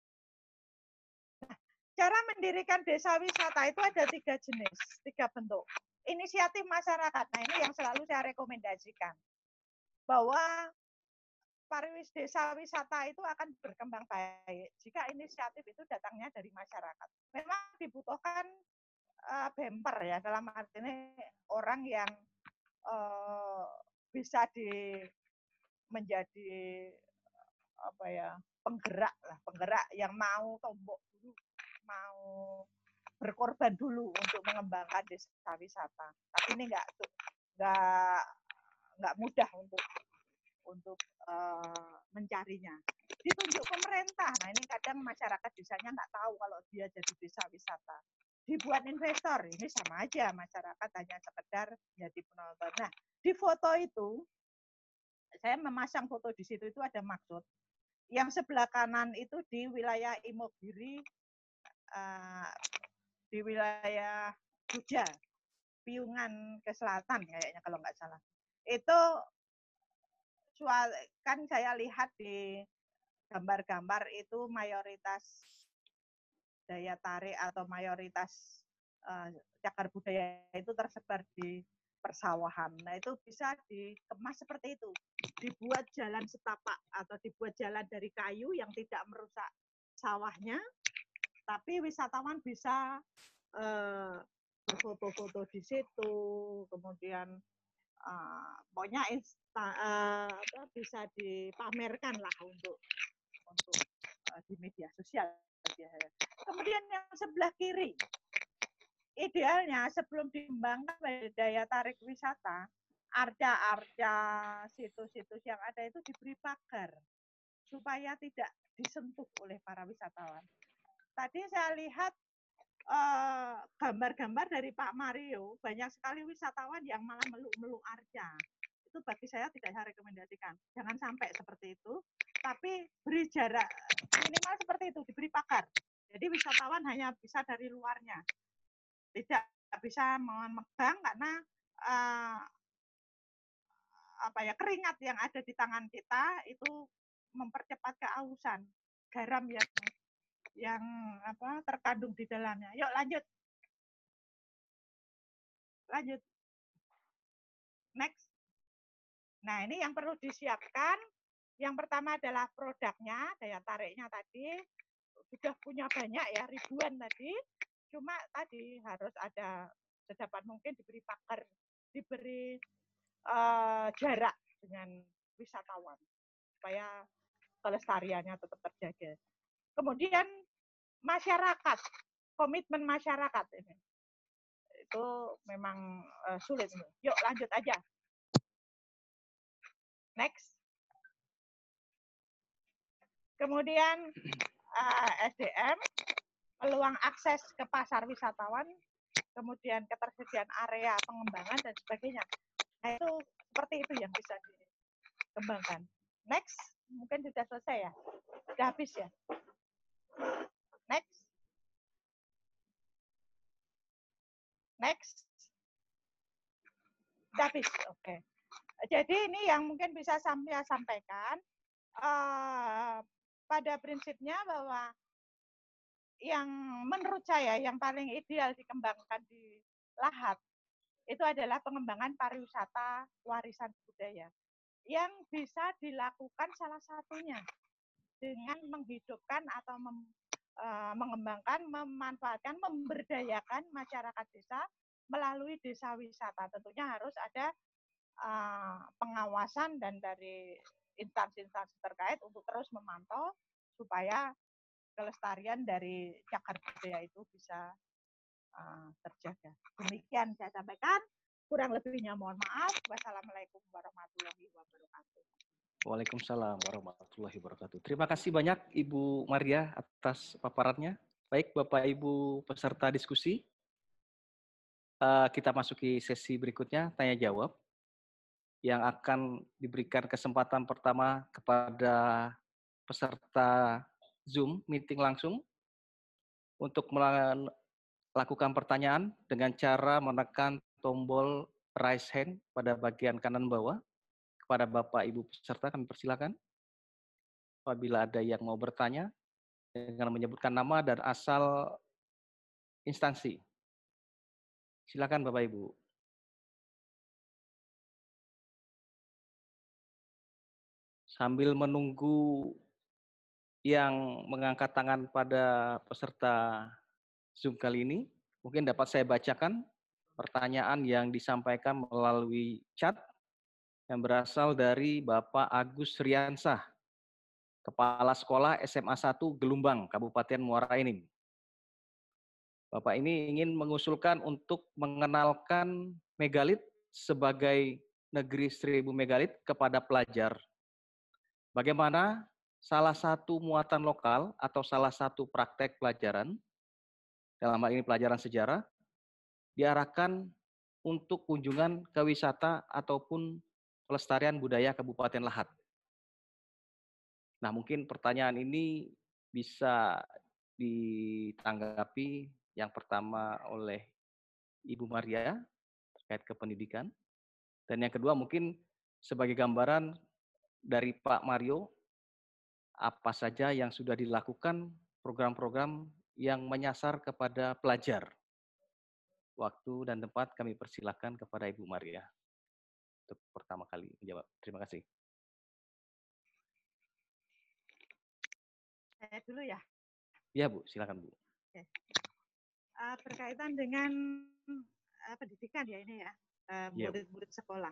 cara mendirikan desa wisata itu ada 3 jenis, 3 bentuk. Inisiatif masyarakat. Nah ini yang selalu saya rekomendasikan bahwa desa wisata itu akan berkembang baik jika inisiatif itu datangnya dari masyarakat. Memang dibutuhkan bumper ya, dalam arti ini orang yang bisa menjadi apa ya, penggerak yang mau tombok dulu, mau berkorban dulu untuk mengembangkan desa wisata. Tapi ini nggak mudah untuk mencarinya. Ditunjuk pemerintah. Nah ini kadang masyarakat desanya nggak tahu kalau dia jadi desa wisata. Dibuat investor, ini sama aja, masyarakat hanya sekedar jadi penonton. Nah di foto itu saya memasang foto di situ itu ada maksud. Yang sebelah kanan itu di wilayah Imogiri, di wilayah Jogja, Piungan ke selatan kayaknya kalau nggak salah. Itu kan saya lihat di gambar-gambar itu mayoritas daya tarik atau mayoritas cagar budaya itu tersebar di persawahan. Nah itu bisa dikemas seperti itu, dibuat jalan setapak atau dibuat jalan dari kayu yang tidak merusak sawahnya, tapi wisatawan bisa berfoto-foto di situ, kemudian pokoknya bisa dipamerkan lah untuk di media sosial. Kemudian yang sebelah kiri, idealnya sebelum dikembangkan daya tarik wisata, arca-arca, situs-situs yang ada itu diberi pagar supaya tidak disentuh oleh para wisatawan. Tadi saya lihat gambar-gambar dari Pak Mario, banyak sekali wisatawan yang malah meluk-meluk Arca. Itu bagi saya tidak saya rekomendasikan. Jangan sampai seperti itu, tapi beri jarak minimal seperti itu, diberi pagar. Jadi wisatawan hanya bisa dari luarnya, tidak bisa memegang karena keringat yang ada di tangan kita itu mempercepat kehausan garam yang terkandung di dalamnya. Yuk lanjut. Next. Nah, ini yang perlu disiapkan. Yang pertama adalah produknya, daya tariknya tadi. Sudah punya banyak ya, ribuan tadi. Cuma tadi harus ada sedapat mungkin diberi pagar, diberi jarak dengan wisatawan supaya kelestariannya tetap terjaga. Kemudian masyarakat, komitmen masyarakat ini itu memang sulit. Yuk lanjut aja. Next. Kemudian SDM, peluang akses ke pasar wisatawan, kemudian ketersediaan area pengembangan dan sebagainya. Nah, itu seperti itu yang bisa dikembangkan. Next, mungkin sudah selesai ya? Sudah habis ya? Next. Next. Sudah habis, oke. Jadi ini yang mungkin bisa saya sampaikan. Pada prinsipnya bahwa yang menurut saya yang paling ideal dikembangkan di Lahat itu adalah pengembangan pariwisata warisan budaya yang bisa dilakukan salah satunya dengan menghidupkan atau mengembangkan, memanfaatkan, memberdayakan masyarakat desa melalui desa wisata. Tentunya harus ada pengawasan dan dari instansi-instansi terkait untuk terus memantau supaya kelestarian dari cagar budaya itu bisa terjaga. Demikian saya sampaikan. Kurang lebihnya mohon maaf. Wassalamualaikum warahmatullahi wabarakatuh. Waalaikumsalam warahmatullahi wabarakatuh. Terima kasih banyak Ibu Maria atas paparannya. Baik Bapak Ibu peserta diskusi, kita masuki sesi berikutnya, tanya jawab, yang akan diberikan kesempatan pertama kepada peserta Zoom meeting langsung untuk melakukan pertanyaan dengan cara menekan tombol raise hand pada bagian kanan bawah. Kepada Bapak Ibu peserta kami persilakan. Apabila ada yang mau bertanya dengan menyebutkan nama dan asal instansi. Silakan Bapak Ibu. Sambil menunggu yang mengangkat tangan pada peserta Zoom kali ini, mungkin dapat saya bacakan pertanyaan yang disampaikan melalui chat yang berasal dari Bapak Agus Riansah, Kepala Sekolah SMA 1 Gelumbang, Kabupaten Muara Enim. Bapak ini ingin mengusulkan untuk mengenalkan megalit sebagai negeri 1000 megalit kepada pelajar. Bagaimana salah satu muatan lokal atau salah satu praktek pelajaran, dalam hal ini pelajaran sejarah, diarahkan untuk kunjungan ke wisata ataupun pelestarian budaya Kabupaten Lahat. Nah, mungkin pertanyaan ini bisa ditanggapi yang pertama oleh Ibu Maria terkait ke pendidikan. Dan yang kedua mungkin sebagai gambaran dari Pak Mario, apa saja yang sudah dilakukan program-program yang menyasar kepada pelajar. Waktu dan tempat kami persilakan kepada Ibu Maria untuk pertama kali menjawab. Terima kasih. Saya dulu ya. Iya Bu, silakan Bu. Oke. Berkaitan dengan pendidikan ya ini ya, murid-murid sekolah.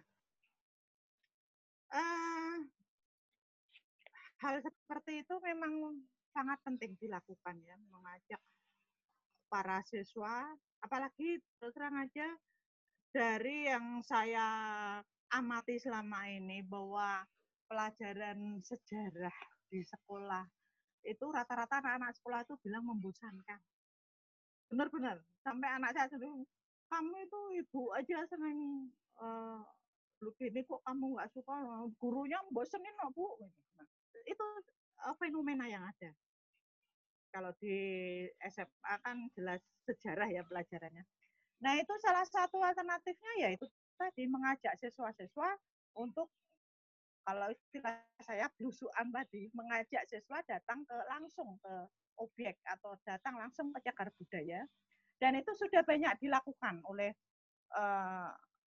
Hal seperti itu memang sangat penting dilakukan ya, mengajak para siswa, apalagi terus terang aja dari yang saya amati selama ini bahwa pelajaran sejarah di sekolah itu rata-rata anak-anak sekolah itu bilang membosankan. Benar-benar. Sampai anak saya sendiri, kamu itu ibu aja seneng begini kok kamu nggak suka, gurunya bosenin loh Bu. Nah, itu fenomena yang ada. Kalau di SMA kan jelas sejarah ya pelajarannya. Nah itu salah satu alternatifnya ya itu tadi mengajak siswa-siswa untuk kalau istilah saya belusuan tadi, mengajak siswa datang langsung ke objek atau datang langsung ke cagar budaya. Dan itu sudah banyak dilakukan oleh uh,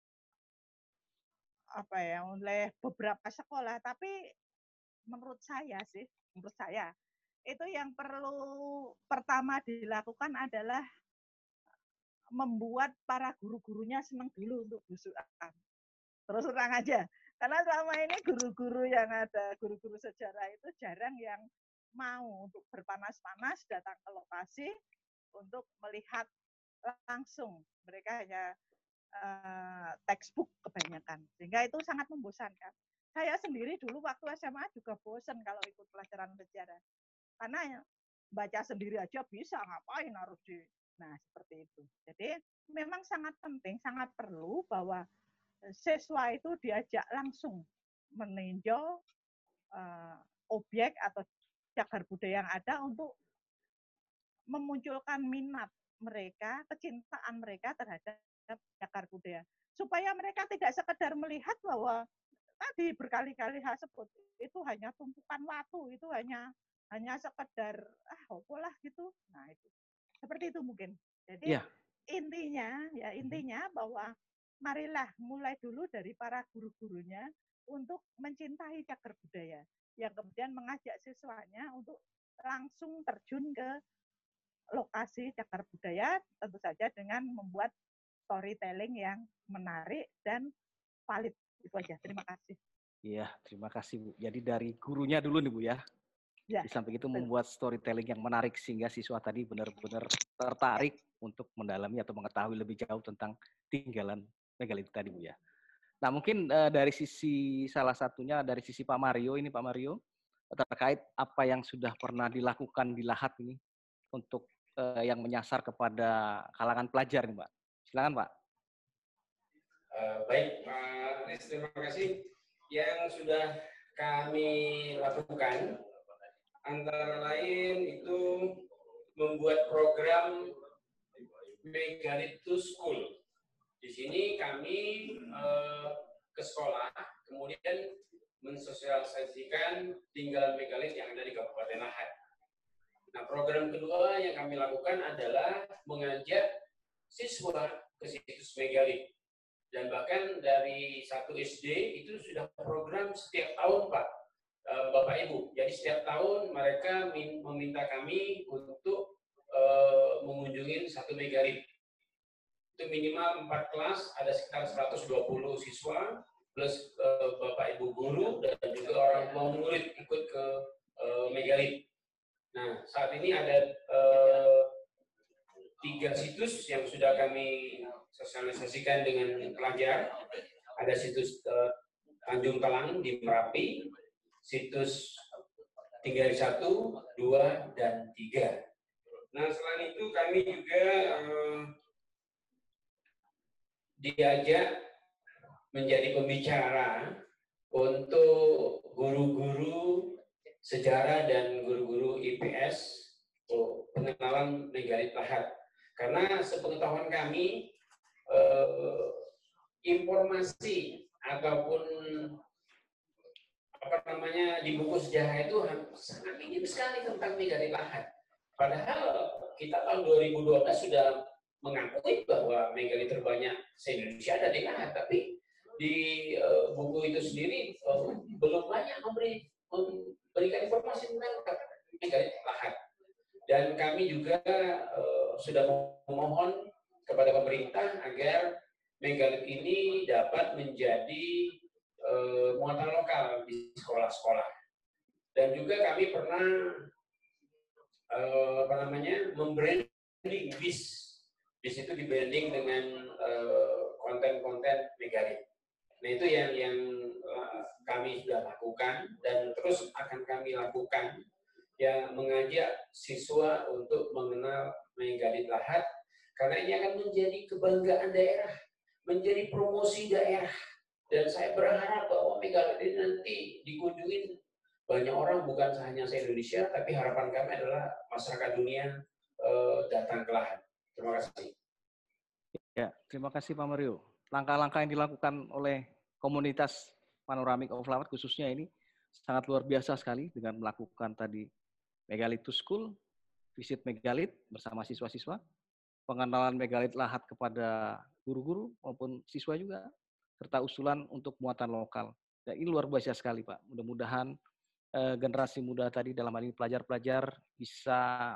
oleh beberapa sekolah. Tapi menurut saya itu yang perlu pertama dilakukan adalah membuat para guru-gurunya senang dulu untuk belusuan. Terus terang aja. Karena selama ini guru-guru yang ada, guru-guru sejarah itu jarang yang mau untuk berpanas-panas datang ke lokasi untuk melihat langsung. Mereka hanya textbook kebanyakan. Sehingga itu sangat membosankan. Saya sendiri dulu waktu SMA juga bosan kalau ikut pelajaran sejarah. Karena baca sendiri aja bisa, ngapain harus di... Nah, seperti itu. Jadi memang sangat penting, sangat perlu bahwa siswa itu diajak langsung meninjau objek atau cagar budaya yang ada untuk memunculkan minat mereka, kecintaan mereka terhadap cagar budaya. Supaya mereka tidak sekedar melihat bahwa tadi berkali-kali hal sebut itu hanya tumpukan watu, itu hanya sekedar apalah gitu. Nah, itu. Seperti itu mungkin. Jadi intinya bahwa marilah mulai dulu dari para guru-gurunya untuk mencintai cagar budaya, yang kemudian mengajak siswanya untuk langsung terjun ke lokasi cagar budaya, tentu saja dengan membuat storytelling yang menarik dan valid. Itu aja. Terima kasih. Iya, terima kasih Bu. Jadi dari gurunya dulu nih Bu ya. Ya, di samping itu membuat storytelling yang menarik sehingga siswa tadi benar-benar tertarik untuk mendalami atau mengetahui lebih jauh tentang tinggalan megalitik tadi Bu ya. Nah mungkin dari sisi salah satunya dari sisi Pak Mario ini Pak Mario terkait apa yang sudah pernah dilakukan di Lahat ini untuk yang menyasar kepada kalangan pelajar nih Pak. Silakan Pak. Baik Pak Kris, terima kasih. Yang sudah kami lakukan antara lain itu membuat program Megalith to School. Di sini kami ke sekolah, kemudian mensosialisasikan tinggalan megalith yang ada di Kabupaten Lahat. Nah, program kedua yang kami lakukan adalah mengajak siswa ke situs megalith. Dan bahkan dari 1 SD itu sudah program setiap tahun Pak, Bapak Ibu. Jadi setiap tahun mereka meminta kami untuk mengunjungi 1 megalith. Itu minimal 4 kelas, ada sekitar 120 siswa, plus Bapak Ibu guru dan juga orang tua murid ikut ke megalith. Nah, saat ini ada 3 situs yang sudah kami sosialisasikan dengan pelajar. Ada situs Tanjung Talang di Merapi, situs Tinggal 1, 2, dan 3. Nah, selain itu kami juga diajak menjadi pembicara untuk guru-guru sejarah dan guru-guru IPS pengenalan megalith Lahat. Karena sepengetahuan kami informasi ataupun di buku sejarah itu sangat minim sekali tentang megalith Lahat. Padahal kita tahun 2012 sudah mengakui bahwa megalith terbanyak se-Indonesia ada di Lahat, tapi di buku itu sendiri belum banyak memberikan informasi tentang megalith Lahat. Dan kami juga sudah memohon kepada pemerintah agar megalith ini dapat menjadi muatan lokal di sekolah-sekolah. Dan juga kami pernah membranding BIS. BIS itu di-branding dengan konten-konten megalith. Nah itu yang kami sudah lakukan dan terus akan kami lakukan, yang mengajak siswa untuk mengenal Megalit Lahat, karena ini akan menjadi kebanggaan daerah, menjadi promosi daerah. Dan saya berharap bahwa Megalit ini nanti dikunjungi banyak orang, bukan hanya se-Indonesia, tapi harapan kami adalah masyarakat dunia datang ke Lahat. Terima kasih. Ya, terima kasih Pak Mario. Langkah-langkah yang dilakukan oleh komunitas Panoramic of Lahat khususnya ini sangat luar biasa sekali dengan melakukan tadi Megalit to School, visit Megalit bersama siswa-siswa, pengenalan Megalit Lahat kepada guru-guru maupun siswa juga, serta usulan untuk muatan lokal. Dan ini luar biasa sekali Pak. Mudah-mudahan generasi muda tadi dalam hal ini pelajar-pelajar bisa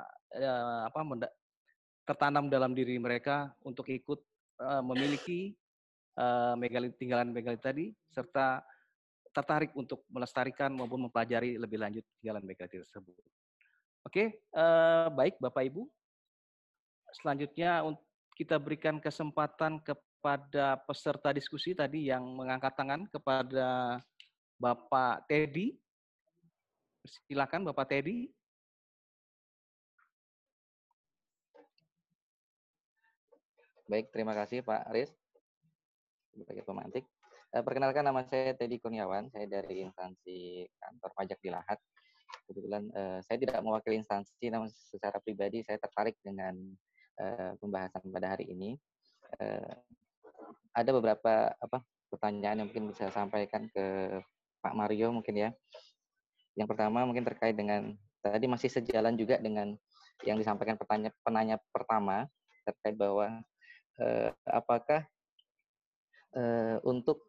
tertanam dalam diri mereka untuk ikut memiliki megalit tinggalan megalit tadi, serta tertarik untuk melestarikan maupun mempelajari lebih lanjut tinggalan megalit tersebut. Oke, baik Bapak Ibu. Selanjutnya kita berikan kesempatan kepada peserta diskusi tadi yang mengangkat tangan, kepada Bapak Teddy. Silakan Bapak Teddy. Baik, terima kasih Pak Aris sebagai pemantik. Perkenalkan, nama saya Teddy Kurniawan, saya dari instansi kantor pajak di Lahat. Kebetulan saya tidak mewakili instansi, namun secara pribadi saya tertarik dengan pembahasan pada hari ini. Ada beberapa pertanyaan yang mungkin bisa saya sampaikan ke Pak Mario mungkin ya. Yang pertama mungkin terkait dengan, tadi masih sejalan juga dengan yang disampaikan penanya pertama, terkait bahwa apakah untuk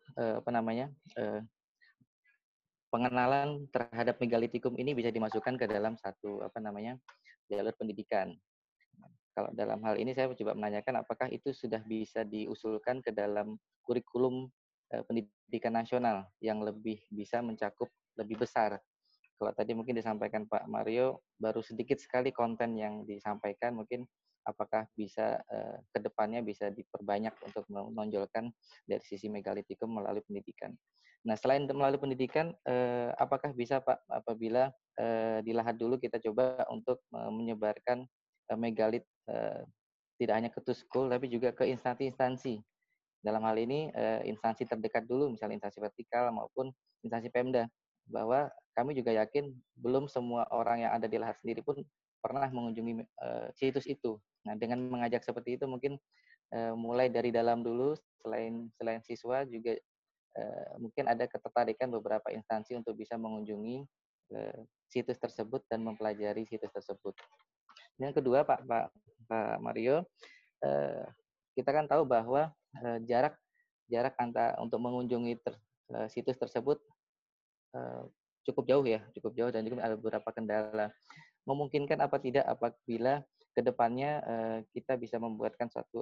pengenalan terhadap megalitikum ini bisa dimasukkan ke dalam satu jalur pendidikan. Kalau dalam hal ini saya coba menanyakan apakah itu sudah bisa diusulkan ke dalam kurikulum pendidikan nasional yang lebih bisa mencakup lebih besar. Kalau tadi mungkin disampaikan Pak Mario, baru sedikit sekali konten yang disampaikan, mungkin apakah bisa ke depannya bisa diperbanyak untuk menonjolkan dari sisi megalitikum melalui pendidikan. Nah, selain melalui pendidikan, apakah bisa Pak, apabila di Lahat dulu kita coba untuk menyebarkan megalit tidak hanya ke Tuskul, tapi juga ke instansi-instansi. Dalam hal ini, instansi terdekat dulu, misalnya instansi vertikal maupun instansi Pemda, bahwa kami juga yakin belum semua orang yang ada di Lahat sendiri pun pernah mengunjungi situs itu. Nah, dengan mengajak seperti itu mungkin mulai dari dalam dulu, selain siswa juga mungkin ada ketertarikan beberapa instansi untuk bisa mengunjungi situs tersebut dan mempelajari situs tersebut. Yang kedua, Pak Mario, kita kan tahu bahwa jarak untuk mengunjungi situs tersebut cukup jauh dan juga ada beberapa kendala. Memungkinkan apa tidak apabila kedepannya kita bisa membuatkan suatu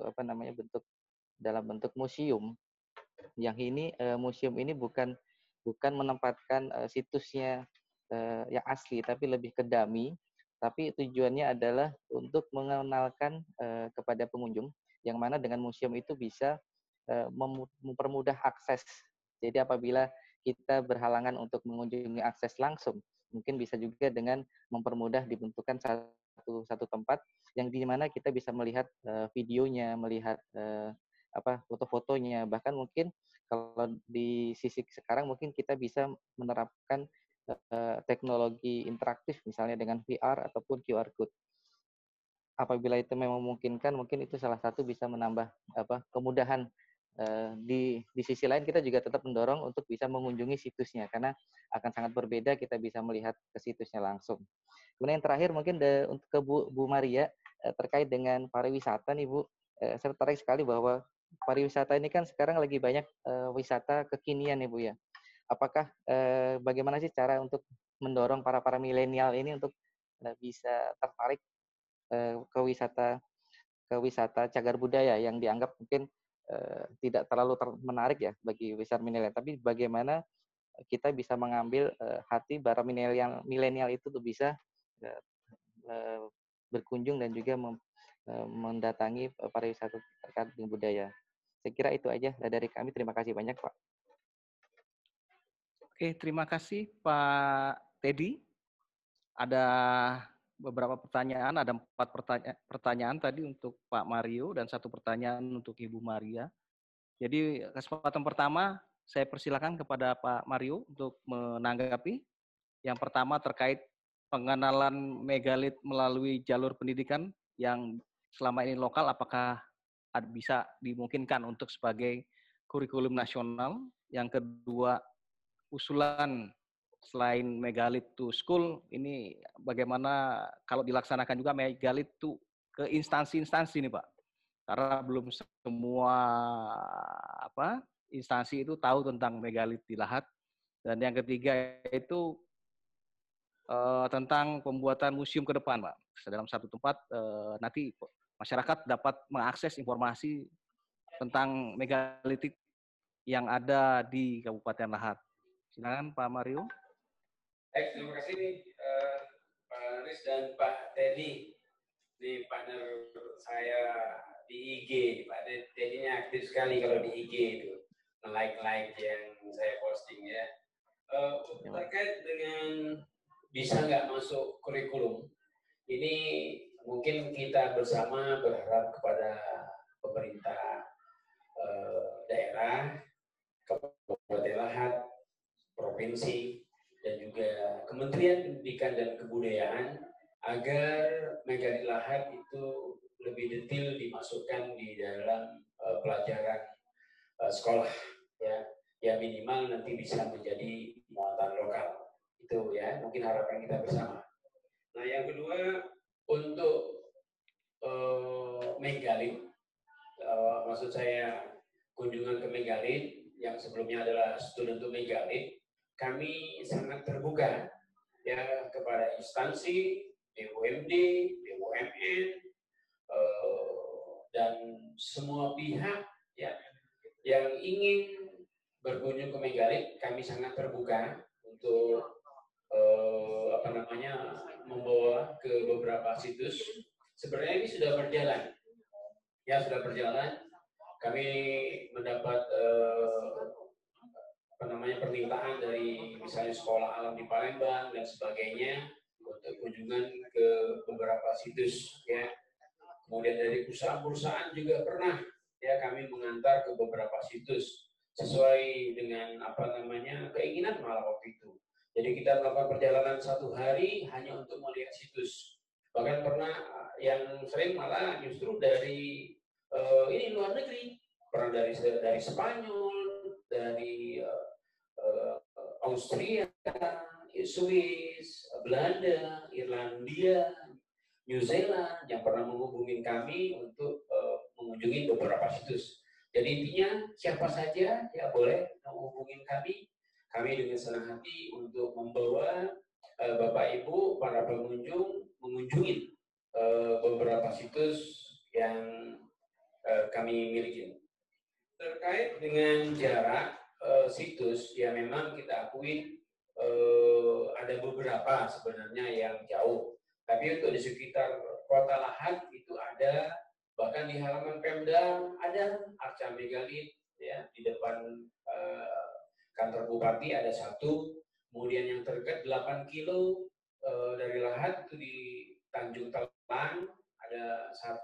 bentuk museum, yang ini museum ini bukan menempatkan situsnya yang asli, tapi lebih ke dummy, tapi tujuannya adalah untuk mengenalkan kepada pengunjung, yang mana dengan museum itu bisa mempermudah akses. Jadi apabila kita berhalangan untuk mengunjungi akses langsung, mungkin bisa juga dengan mempermudah dibentukkan satu tempat yang di mana kita bisa melihat videonya, melihat foto-fotonya, bahkan mungkin kalau di sisi sekarang mungkin kita bisa menerapkan teknologi interaktif misalnya dengan VR ataupun QR code. Apabila itu memang memungkinkan, mungkin itu salah satu bisa menambah kemudahan. Di sisi lain kita juga tetap mendorong untuk bisa mengunjungi situsnya, karena akan sangat berbeda kita bisa melihat ke situsnya langsung. Kemudian yang terakhir mungkin untuk ke Bu Maria terkait dengan pariwisata nih Bu, saya tertarik sekali bahwa pariwisata ini kan sekarang lagi banyak wisata kekinian nih Bu ya. Apakah bagaimana sih cara untuk mendorong para milenial ini untuk bisa tertarik ke wisata cagar budaya yang dianggap mungkin tidak terlalu menarik ya bagi wisata milenial, tapi bagaimana kita bisa mengambil hati para milenial itu untuk bisa berkunjung dan juga mendatangi pariwisata terkait dengan budaya. Saya kira itu aja dari kami. Terima kasih banyak, Pak. Oke, terima kasih Pak Teddy. Ada beberapa pertanyaan, ada 4 pertanyaan tadi untuk Pak Mario dan 1 pertanyaan untuk Ibu Maria. Jadi kesempatan pertama saya persilakan kepada Pak Mario untuk menanggapi. Yang pertama terkait pengenalan megalit melalui jalur pendidikan yang selama ini lokal, apakah bisa dimungkinkan untuk sebagai kurikulum nasional. Yang kedua, usulan selain megalit to school, ini bagaimana kalau dilaksanakan juga megalit to ke instansi-instansi nih Pak. Karena belum semua instansi itu tahu tentang megalit di Lahat. Dan yang ketiga itu tentang pembuatan museum ke depan, Pak. Dalam satu tempat nanti masyarakat dapat mengakses informasi tentang megalitik yang ada di Kabupaten Lahat. Silakan Pak Mario. Baik, terima kasih Pak Riz dan Pak Teddy, di partner saya di IG. Pak Teddy-nya aktif sekali kalau di IG itu, like yang saya posting ya. Terkait dengan bisa nggak masuk kurikulum, ini mungkin kita bersama berharap kepada pemerintah daerah, Kabupaten Lahat, provinsi, dan juga Kementerian Pendidikan dan Kebudayaan agar megalit Lahat itu lebih detail dimasukkan di dalam pelajaran sekolah ya minimal nanti bisa menjadi muatan lokal. Itu ya mungkin harapan kita bersama. Nah yang kedua untuk megalit, maksud saya kunjungan ke megalit yang sebelumnya adalah student to megalit, kami sangat terbuka ya kepada instansi, BUMD, BUMN, dan semua pihak ya yang ingin berkunjung ke megalit. Kami sangat terbuka untuk membawa ke beberapa situs. Sebenarnya ini sudah berjalan ya, sudah berjalan. Kami mendapat permintaan dari misalnya sekolah alam di Palembang dan sebagainya untuk kunjungan ke beberapa situs ya. Kemudian dari perusahaan-perusahaan juga pernah ya kami mengantar ke beberapa situs sesuai dengan keinginan malah waktu itu. Jadi kita melakukan perjalanan 1 hari hanya untuk melihat situs. Bahkan pernah yang sering malah justru dari ini luar negeri, pernah dari Spanyol, dari Austria, Swiss, Belanda, Irlandia, New Zealand yang pernah menghubungi kami untuk mengunjungi beberapa situs. Jadi intinya siapa saja ya boleh menghubungi kami. Kami dengan senang hati untuk membawa Bapak Ibu para pengunjung mengunjungi beberapa situs yang kami miliki. Terkait dengan jarak situs, ya memang kita akui ada beberapa sebenarnya yang jauh. Tapi untuk di sekitar kota Lahat itu ada, bahkan di halaman Pemda ada arca megalit ya, di depan kantor bupati ada 1, kemudian yang terdekat 8 kilo dari Lahat itu di Tanjung Telang ada 1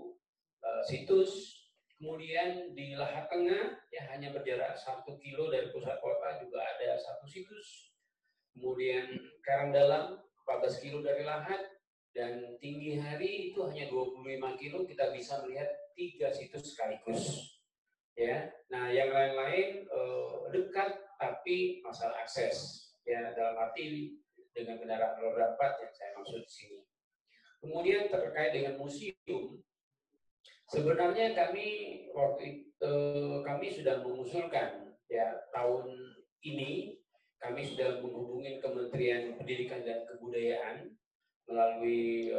situs. Kemudian di Lahat Tengah ya hanya berjarak 1 kilo dari pusat kota juga ada 1 situs. Kemudian Karangdalam 14 kilo dari Lahat, dan Tinggi Hari itu hanya 25 kilo, kita bisa melihat 3 situs sekaligus. Ya, nah yang lain-lain dekat tapi masalah akses ya, dalam arti dengan kendaraan roda 4 yang saya maksud di sini. Kemudian terkait dengan museum, sebenarnya kami kami sudah mengusulkan ya tahun ini kami sudah menghubungi Kementerian Pendidikan dan Kebudayaan melalui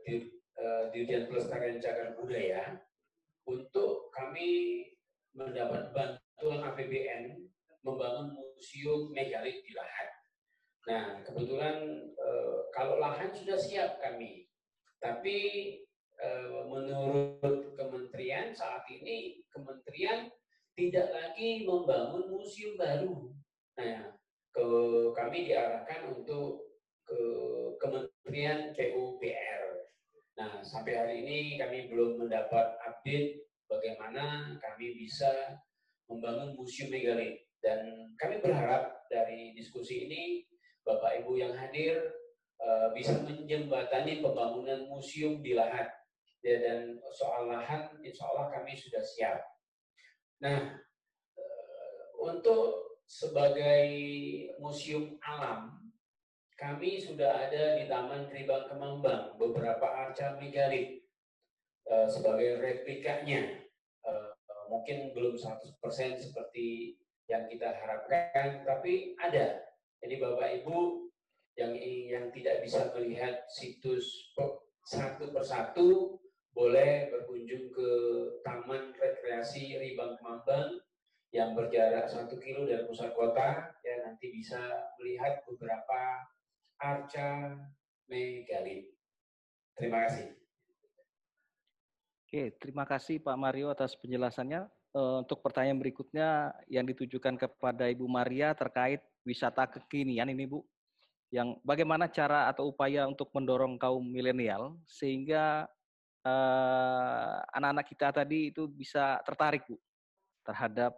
Dirjen Pelestarian Cagar Budaya untuk kami mendapat bantuan APBN membangun museum megalit di Lahat. Nah, kebetulan kalau lahan sudah siap kami, tapi menurut kementerian saat ini kementerian tidak lagi membangun museum baru. Nah, kami diarahkan untuk ke Kementerian Kementerian PUPR. Nah, sampai hari ini kami belum mendapat update bagaimana kami bisa membangun museum megalit. Dan kami berharap dari diskusi ini, Bapak Ibu yang hadir bisa menjembatani pembangunan museum di lahan. Ya, dan soal lahan, insya Allah kami sudah siap. Nah, untuk sebagai museum alam, kami sudah ada di Taman Ribang Kemambang beberapa arca megalit sebagai replikanya. Mungkin belum 100% seperti yang kita harapkan, tapi ada. Jadi Bapak Ibu yang tidak bisa melihat situs satu persatu, boleh berkunjung ke Taman Rekreasi Ribang Kemambang yang berjarak 1 kilo dari pusat kota, ya nanti bisa melihat beberapa arca megalit. Terima kasih. Oke, terima kasih Pak Mario atas penjelasannya. Untuk pertanyaan berikutnya yang ditujukan kepada Ibu Maria terkait wisata kekinian ini Bu, yang bagaimana cara atau upaya untuk mendorong kaum milenial sehingga anak-anak kita tadi itu bisa tertarik Bu terhadap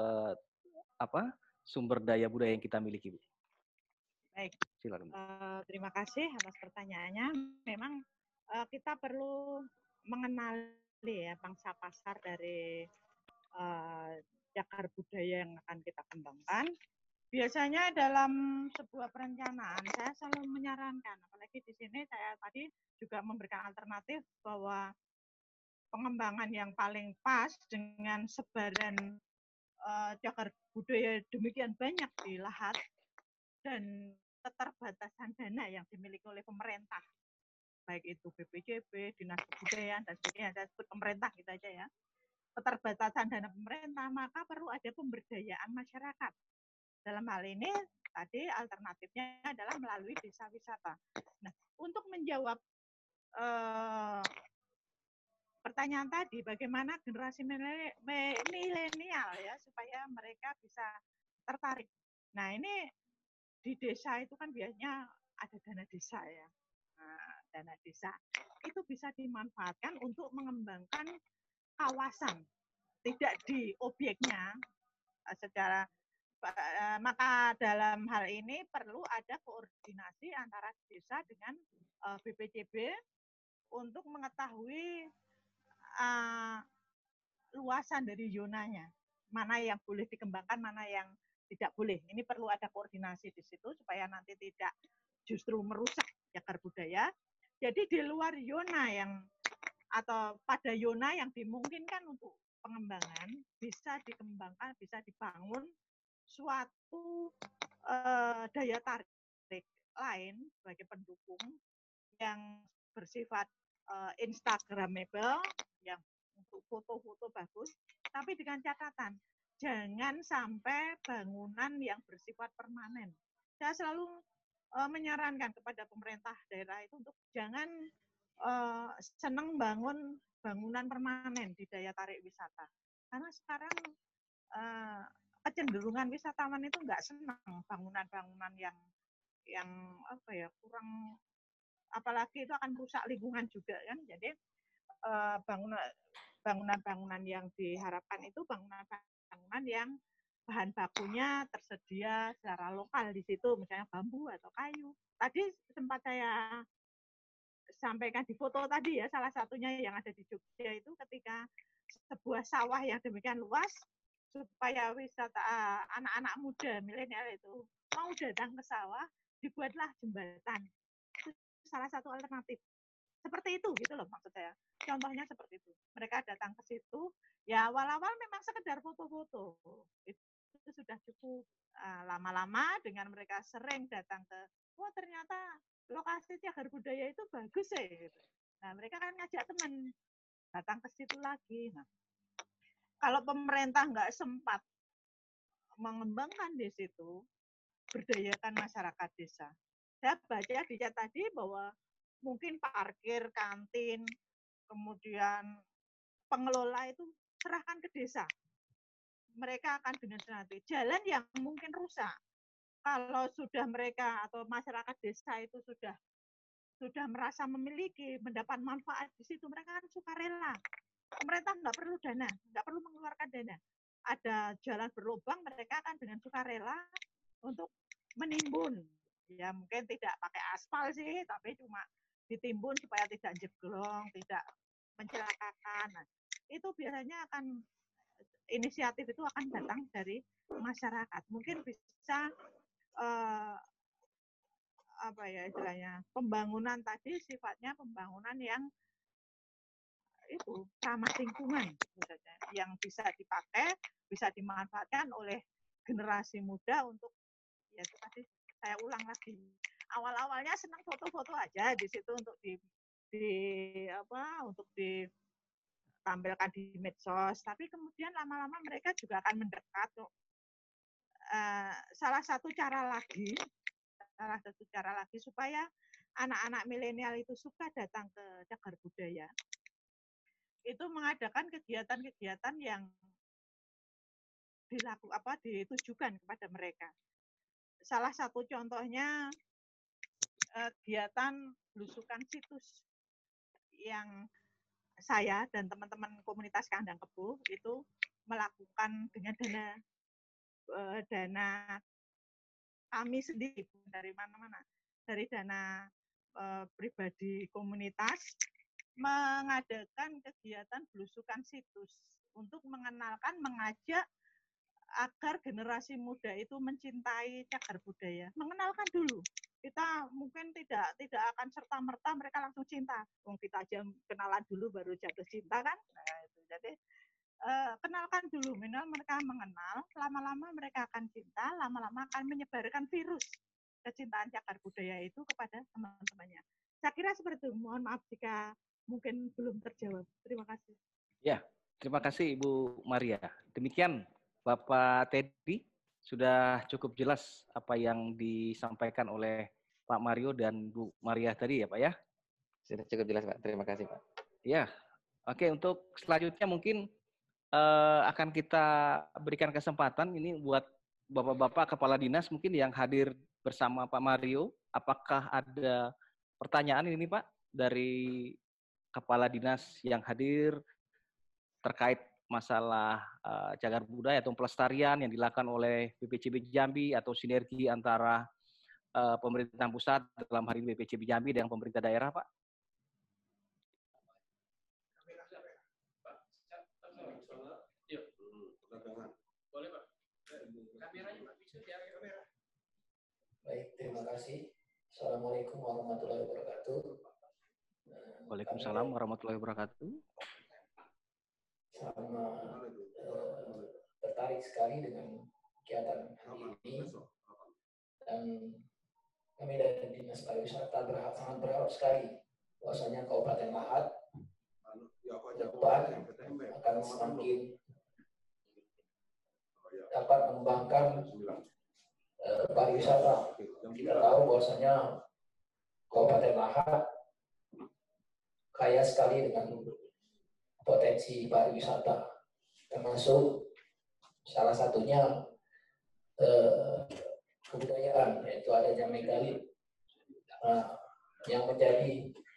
sumber daya budaya yang kita miliki Bu. Baik, silakan. Terima kasih atas pertanyaannya. Memang kita perlu mengenali ya pangsa pasar dari cagar budaya yang akan kita kembangkan. Biasanya dalam sebuah perencanaan, saya selalu menyarankan, apalagi di sini saya tadi juga memberikan alternatif bahwa pengembangan yang paling pas dengan sebaran cagar budaya demikian banyak di lahat dan keterbatasan dana yang dimiliki oleh pemerintah, baik itu BPJB, Dinas Kebudayaan, dan sebagainya, saya sebut pemerintah gitu aja ya, keterbatasan dana pemerintah, maka perlu ada pemberdayaan masyarakat. Dalam hal ini, tadi alternatifnya adalah melalui desa wisata. Nah, untuk menjawab pertanyaan tadi, bagaimana generasi milenial ya, supaya mereka bisa tertarik. Nah, ini di desa itu kan biasanya ada dana desa ya. Nah, dana desa itu bisa dimanfaatkan untuk mengembangkan kawasan, tidak di objeknya secara, maka dalam hal ini perlu ada koordinasi antara desa dengan BPJB untuk mengetahui luasan dari zonanya, mana yang boleh dikembangkan, mana yang tidak boleh. Ini perlu ada koordinasi di situ supaya nanti tidak justru merusak cagar budaya. Jadi di luar zona yang atau pada zona yang dimungkinkan untuk pengembangan, bisa dikembangkan, bisa dibangun suatu daya tarik lain sebagai pendukung yang bersifat instagramable, yang untuk foto-foto bagus, tapi dengan catatan jangan sampai bangunan yang bersifat permanen. Saya selalu menyarankan kepada pemerintah daerah itu untuk jangan senang bangun bangunan permanen di daya tarik wisata, karena sekarang kecenderungan wisatawan itu nggak senang bangunan-bangunan yang apa ya, kurang, apalagi itu akan merusak lingkungan juga kan. Jadi bangunan-bangunan yang diharapkan itu bangunan-bangunan yang bahan bakunya tersedia secara lokal di situ, misalnya bambu atau kayu. Tadi sempat saya sampaikan di foto tadi ya, salah satunya yang ada di Jogja itu ketika sebuah sawah yang demikian luas, supaya wisata anak-anak muda milenial itu mau datang ke sawah, dibuatlah jembatan. Itu salah satu alternatif. Seperti itu gitu loh maksud saya. Contohnya seperti itu. Mereka datang ke situ, ya awal-awal memang sekedar foto-foto. Itu sudah cukup. Lama-lama dengan mereka sering datang ke, wah ternyata lokasi cagar budaya itu bagus ya. Gitu. Nah mereka kan ngajak teman datang ke situ lagi. Nah, kalau pemerintah nggak sempat mengembangkan di situ, berdayakan masyarakat desa. Saya baca di chat tadi bahwa mungkin parkir, kantin, kemudian pengelola itu serahkan ke desa. Mereka akan dengan senang hati. Jalan yang mungkin rusak, kalau sudah mereka atau masyarakat desa itu sudah sudah merasa memiliki, mendapat manfaat di situ, mereka kan sukarela. Pemerintah nggak perlu dana, nggak perlu mengeluarkan dana. Ada jalan berlubang, mereka akan dengan sukarela untuk menimbun. Ya mungkin tidak pakai aspal sih, tapi cuma ditimbun supaya tidak jeglong, tidak mencelakakan. Nah, itu biasanya akan inisiatif itu akan datang dari masyarakat. Mungkin bisa apa ya istilahnya, pembangunan tadi sifatnya pembangunan yang itu ramah lingkungan misalnya, yang bisa dipakai, bisa dimanfaatkan oleh generasi muda untuk ya itu tadi saya ulang lagi. Awal-awalnya senang foto-foto aja di situ untuk untuk ditampilkan di medsos, tapi kemudian lama-lama mereka juga akan mendekat. Salah satu cara lagi supaya anak-anak milenial itu suka datang ke Cagar Budaya, itu mengadakan kegiatan-kegiatan yang ditujukan kepada mereka. Salah satu contohnya kegiatan belusukan situs yang saya dan teman-teman komunitas Kandang Kebo itu melakukan dengan dana kami sendiri, dari mana-mana, dari dana pribadi komunitas, mengadakan kegiatan belusukan situs untuk mengenalkan, mengajak agar generasi muda itu mencintai cagar budaya. Mengenalkan dulu. Kita mungkin tidak akan serta-merta mereka langsung cinta. Kita aja kenalan dulu baru jatuh cinta kan. Nah, itu. Jadi kenalkan dulu, minimal mereka mengenal, lama-lama mereka akan cinta, lama-lama akan menyebarkan virus kecintaan cagar budaya itu kepada teman-temannya. Saya kira seperti itu. Mohon maaf jika mungkin belum terjawab. Terima kasih. Ya, terima kasih Ibu Maria. Demikian Bapak Teddy, sudah cukup jelas apa yang disampaikan oleh Pak Mario dan Bu Maria tadi ya Pak ya? Sudah cukup jelas Pak, terima kasih Pak. Ya, oke, untuk selanjutnya mungkin akan kita berikan kesempatan ini buat Bapak-Bapak Kepala Dinas mungkin yang hadir bersama Pak Mario. Apakah ada pertanyaan ini Pak dari Kepala Dinas yang hadir terkait masalah cagar budaya atau pelestarian yang dilakukan oleh BPCB Jambi atau sinergi antara pemerintah pusat dalam hari ini BPCB Jambi dengan pemerintah daerah Pak? Baik, terima kasih. Assalamualaikum warahmatullahi wabarakatuh. Waalaikumsalam warahmatullahi wabarakatuh. Sama tertarik sekali dengan kegiatan hari ini, dan kami dari Dinas Pariwisata sangat berharap sekali bahwasanya Kabupaten Lahat depan akan semakin dapat mengembangkan pariwisata. Kita tahu bahwasanya Kabupaten Lahat kaya sekali dengan potensi pariwisata, termasuk salah satunya kebudayaan, yaitu adanya megalit. Yang menjadi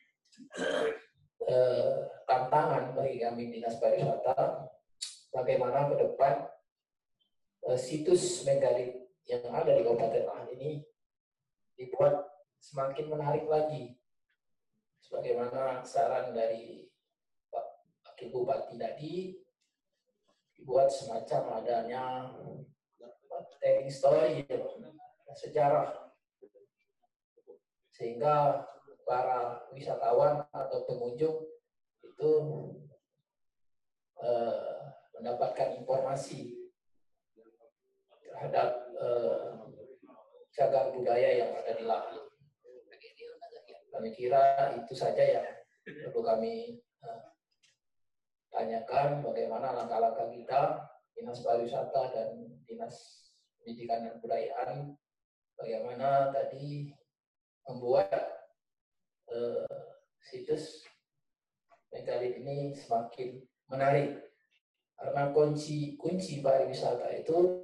tantangan bagi kami Dinas Pariwisata, bagaimana ke depan situs megalit yang ada di Kabupaten Lahat ini dibuat semakin menarik lagi. Sebagaimana saran dari Pak Wakil Bupati tadi, dibuat semacam adanya telling story, sejarah, sehingga para wisatawan atau pengunjung itu mendapatkan informasi terhadap cagar budaya yang ada di Lahat. Kami kira itu saja yang perlu kami tanyakan, bagaimana langkah-langkah kita, Dinas Pariwisata dan Dinas Pendidikan dan Kebudayaan, bagaimana tadi membuat situs megalit ini semakin menarik. Karena kunci pariwisata itu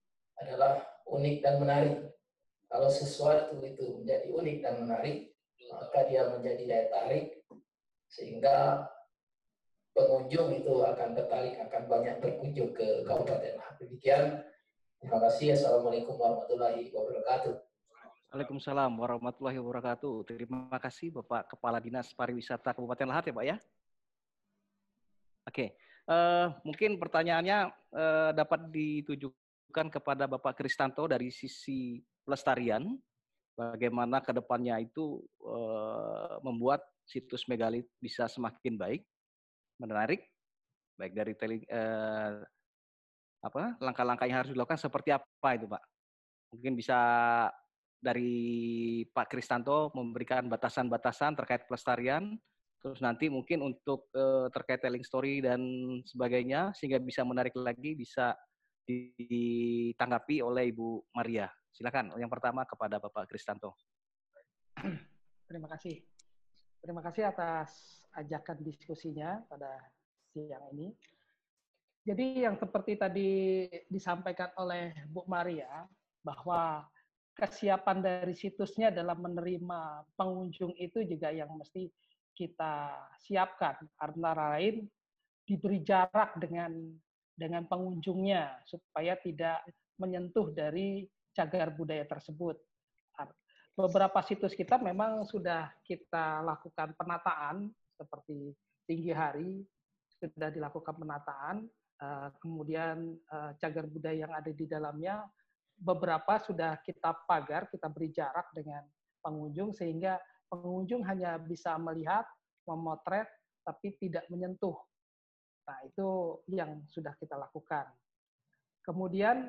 adalah unik dan menarik. Kalau sesuatu itu menjadi unik dan menarik, maka dia menjadi daya tarik sehingga pengunjung itu akan tertarik, akan banyak berkunjung ke Kabupaten Lahat. Demikian, terima kasih. Assalamualaikum warahmatullahi wabarakatuh. Waalaikumsalam warahmatullahi wabarakatuh. Terima kasih Bapak Kepala Dinas Pariwisata Kabupaten Lahat ya Pak ya. Oke, mungkin pertanyaannya dapat ditujukan kepada Bapak Kristanto dari sisi pelestarian. Bagaimana ke depannya itu membuat situs megalit bisa semakin baik, menarik, baik dari langkah-langkah yang harus dilakukan seperti apa itu Pak? Mungkin bisa dari Pak Kristanto memberikan batasan-batasan terkait pelestarian, terus nanti mungkin untuk terkait telling story dan sebagainya, sehingga bisa menarik lagi, bisa ditanggapi oleh Ibu Maria. Silakan, yang pertama kepada Bapak Kristanto. Terima kasih. Terima kasih atas ajakan diskusinya pada siang ini. Jadi yang seperti tadi disampaikan oleh Bu Maria, bahwa kesiapan dari situsnya dalam menerima pengunjung itu juga yang mesti kita siapkan. Antara lain diberi jarak dengan pengunjungnya supaya tidak menyentuh dari cagar budaya tersebut. Beberapa situs kita memang sudah kita lakukan penataan seperti Tinggi Hari sudah dilakukan penataan, kemudian cagar budaya yang ada di dalamnya beberapa sudah kita pagar, kita beri jarak dengan pengunjung sehingga pengunjung hanya bisa melihat, memotret, tapi tidak menyentuh. Nah, itu yang sudah kita lakukan. Kemudian,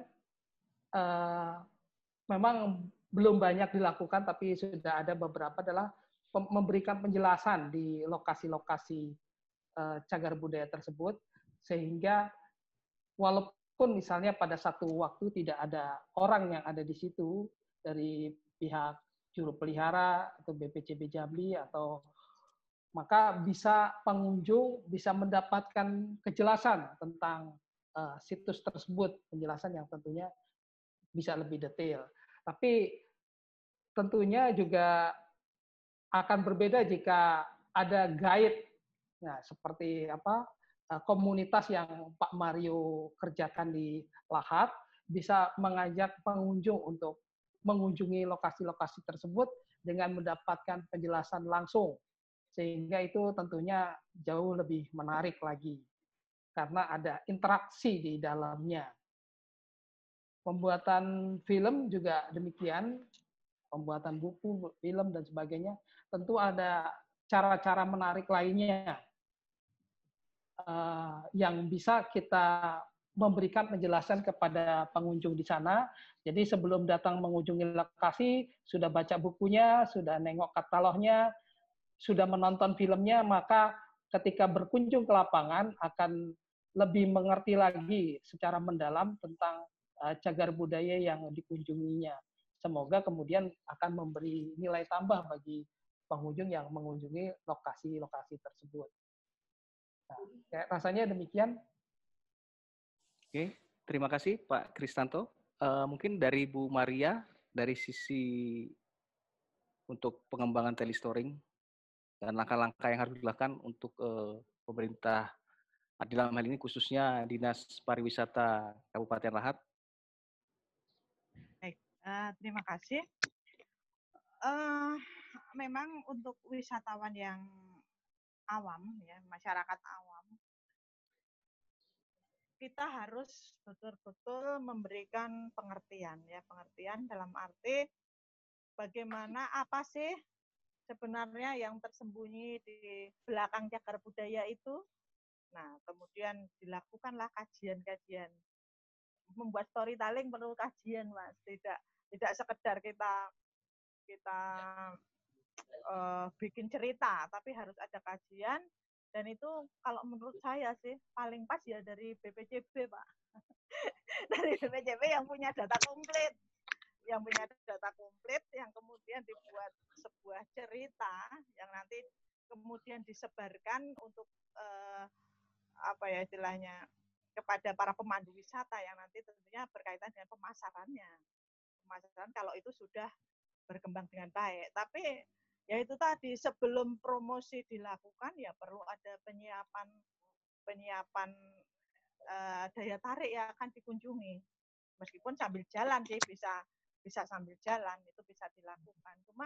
memang belum banyak dilakukan, tapi sudah ada beberapa adalah memberikan penjelasan di lokasi-lokasi cagar budaya tersebut, sehingga walaupun misalnya pada satu waktu tidak ada orang yang ada di situ dari pihak juru pelihara atau BPCB Jambi atau maka bisa pengunjung bisa mendapatkan kejelasan tentang situs tersebut, penjelasan yang tentunya bisa lebih detail. Tapi tentunya juga akan berbeda jika ada guide, nah, seperti komunitas yang Pak Mario kerjakan di Lahat, bisa mengajak pengunjung untuk mengunjungi lokasi-lokasi tersebut dengan mendapatkan penjelasan langsung. Sehingga itu tentunya jauh lebih menarik lagi, karena ada interaksi di dalamnya. Pembuatan film juga demikian, pembuatan buku, film, dan sebagainya, tentu ada cara-cara menarik lainnya yang bisa kita memberikan penjelasan kepada pengunjung di sana. Jadi sebelum datang mengunjungi lokasi, sudah baca bukunya, sudah nengok katalognya, sudah menonton filmnya, maka ketika berkunjung ke lapangan akan lebih mengerti lagi secara mendalam tentang cagar budaya yang dikunjunginya. Semoga kemudian akan memberi nilai tambah bagi pengunjung yang mengunjungi lokasi-lokasi tersebut. Nah, rasanya demikian. Oke, terima kasih Pak Kristanto. Mungkin dari Bu Maria, dari sisi untuk pengembangan telestoring dan langkah-langkah yang harus dilakukan untuk pemerintah, dalam hal ini khususnya Dinas Pariwisata Kabupaten Lahat. Baik, terima kasih. Memang untuk wisatawan yang awam, ya, masyarakat awam, kita harus betul-betul memberikan pengertian, ya, pengertian dalam arti bagaimana, apa sih sebenarnya yang tersembunyi di belakang cagar budaya itu. Nah, kemudian dilakukanlah kajian-kajian. Membuat storytelling perlu kajian, Mas. Tidak sekedar kita bikin cerita, tapi harus ada kajian. Dan itu kalau menurut saya sih paling pas ya dari BPCB, Pak. Dari BPCB yang punya data komplit. Yang punya data komplit, yang kemudian dibuat sebuah cerita yang nanti kemudian disebarkan untuk apa ya istilahnya kepada para pemandu wisata yang nanti tentunya berkaitan dengan pemasaran kalau itu sudah berkembang dengan baik. Tapi Ya itu tadi, sebelum promosi dilakukan ya perlu ada penyiapan daya tarik yang akan dikunjungi. Meskipun sambil jalan sih, bisa sambil jalan, itu bisa dilakukan. Cuma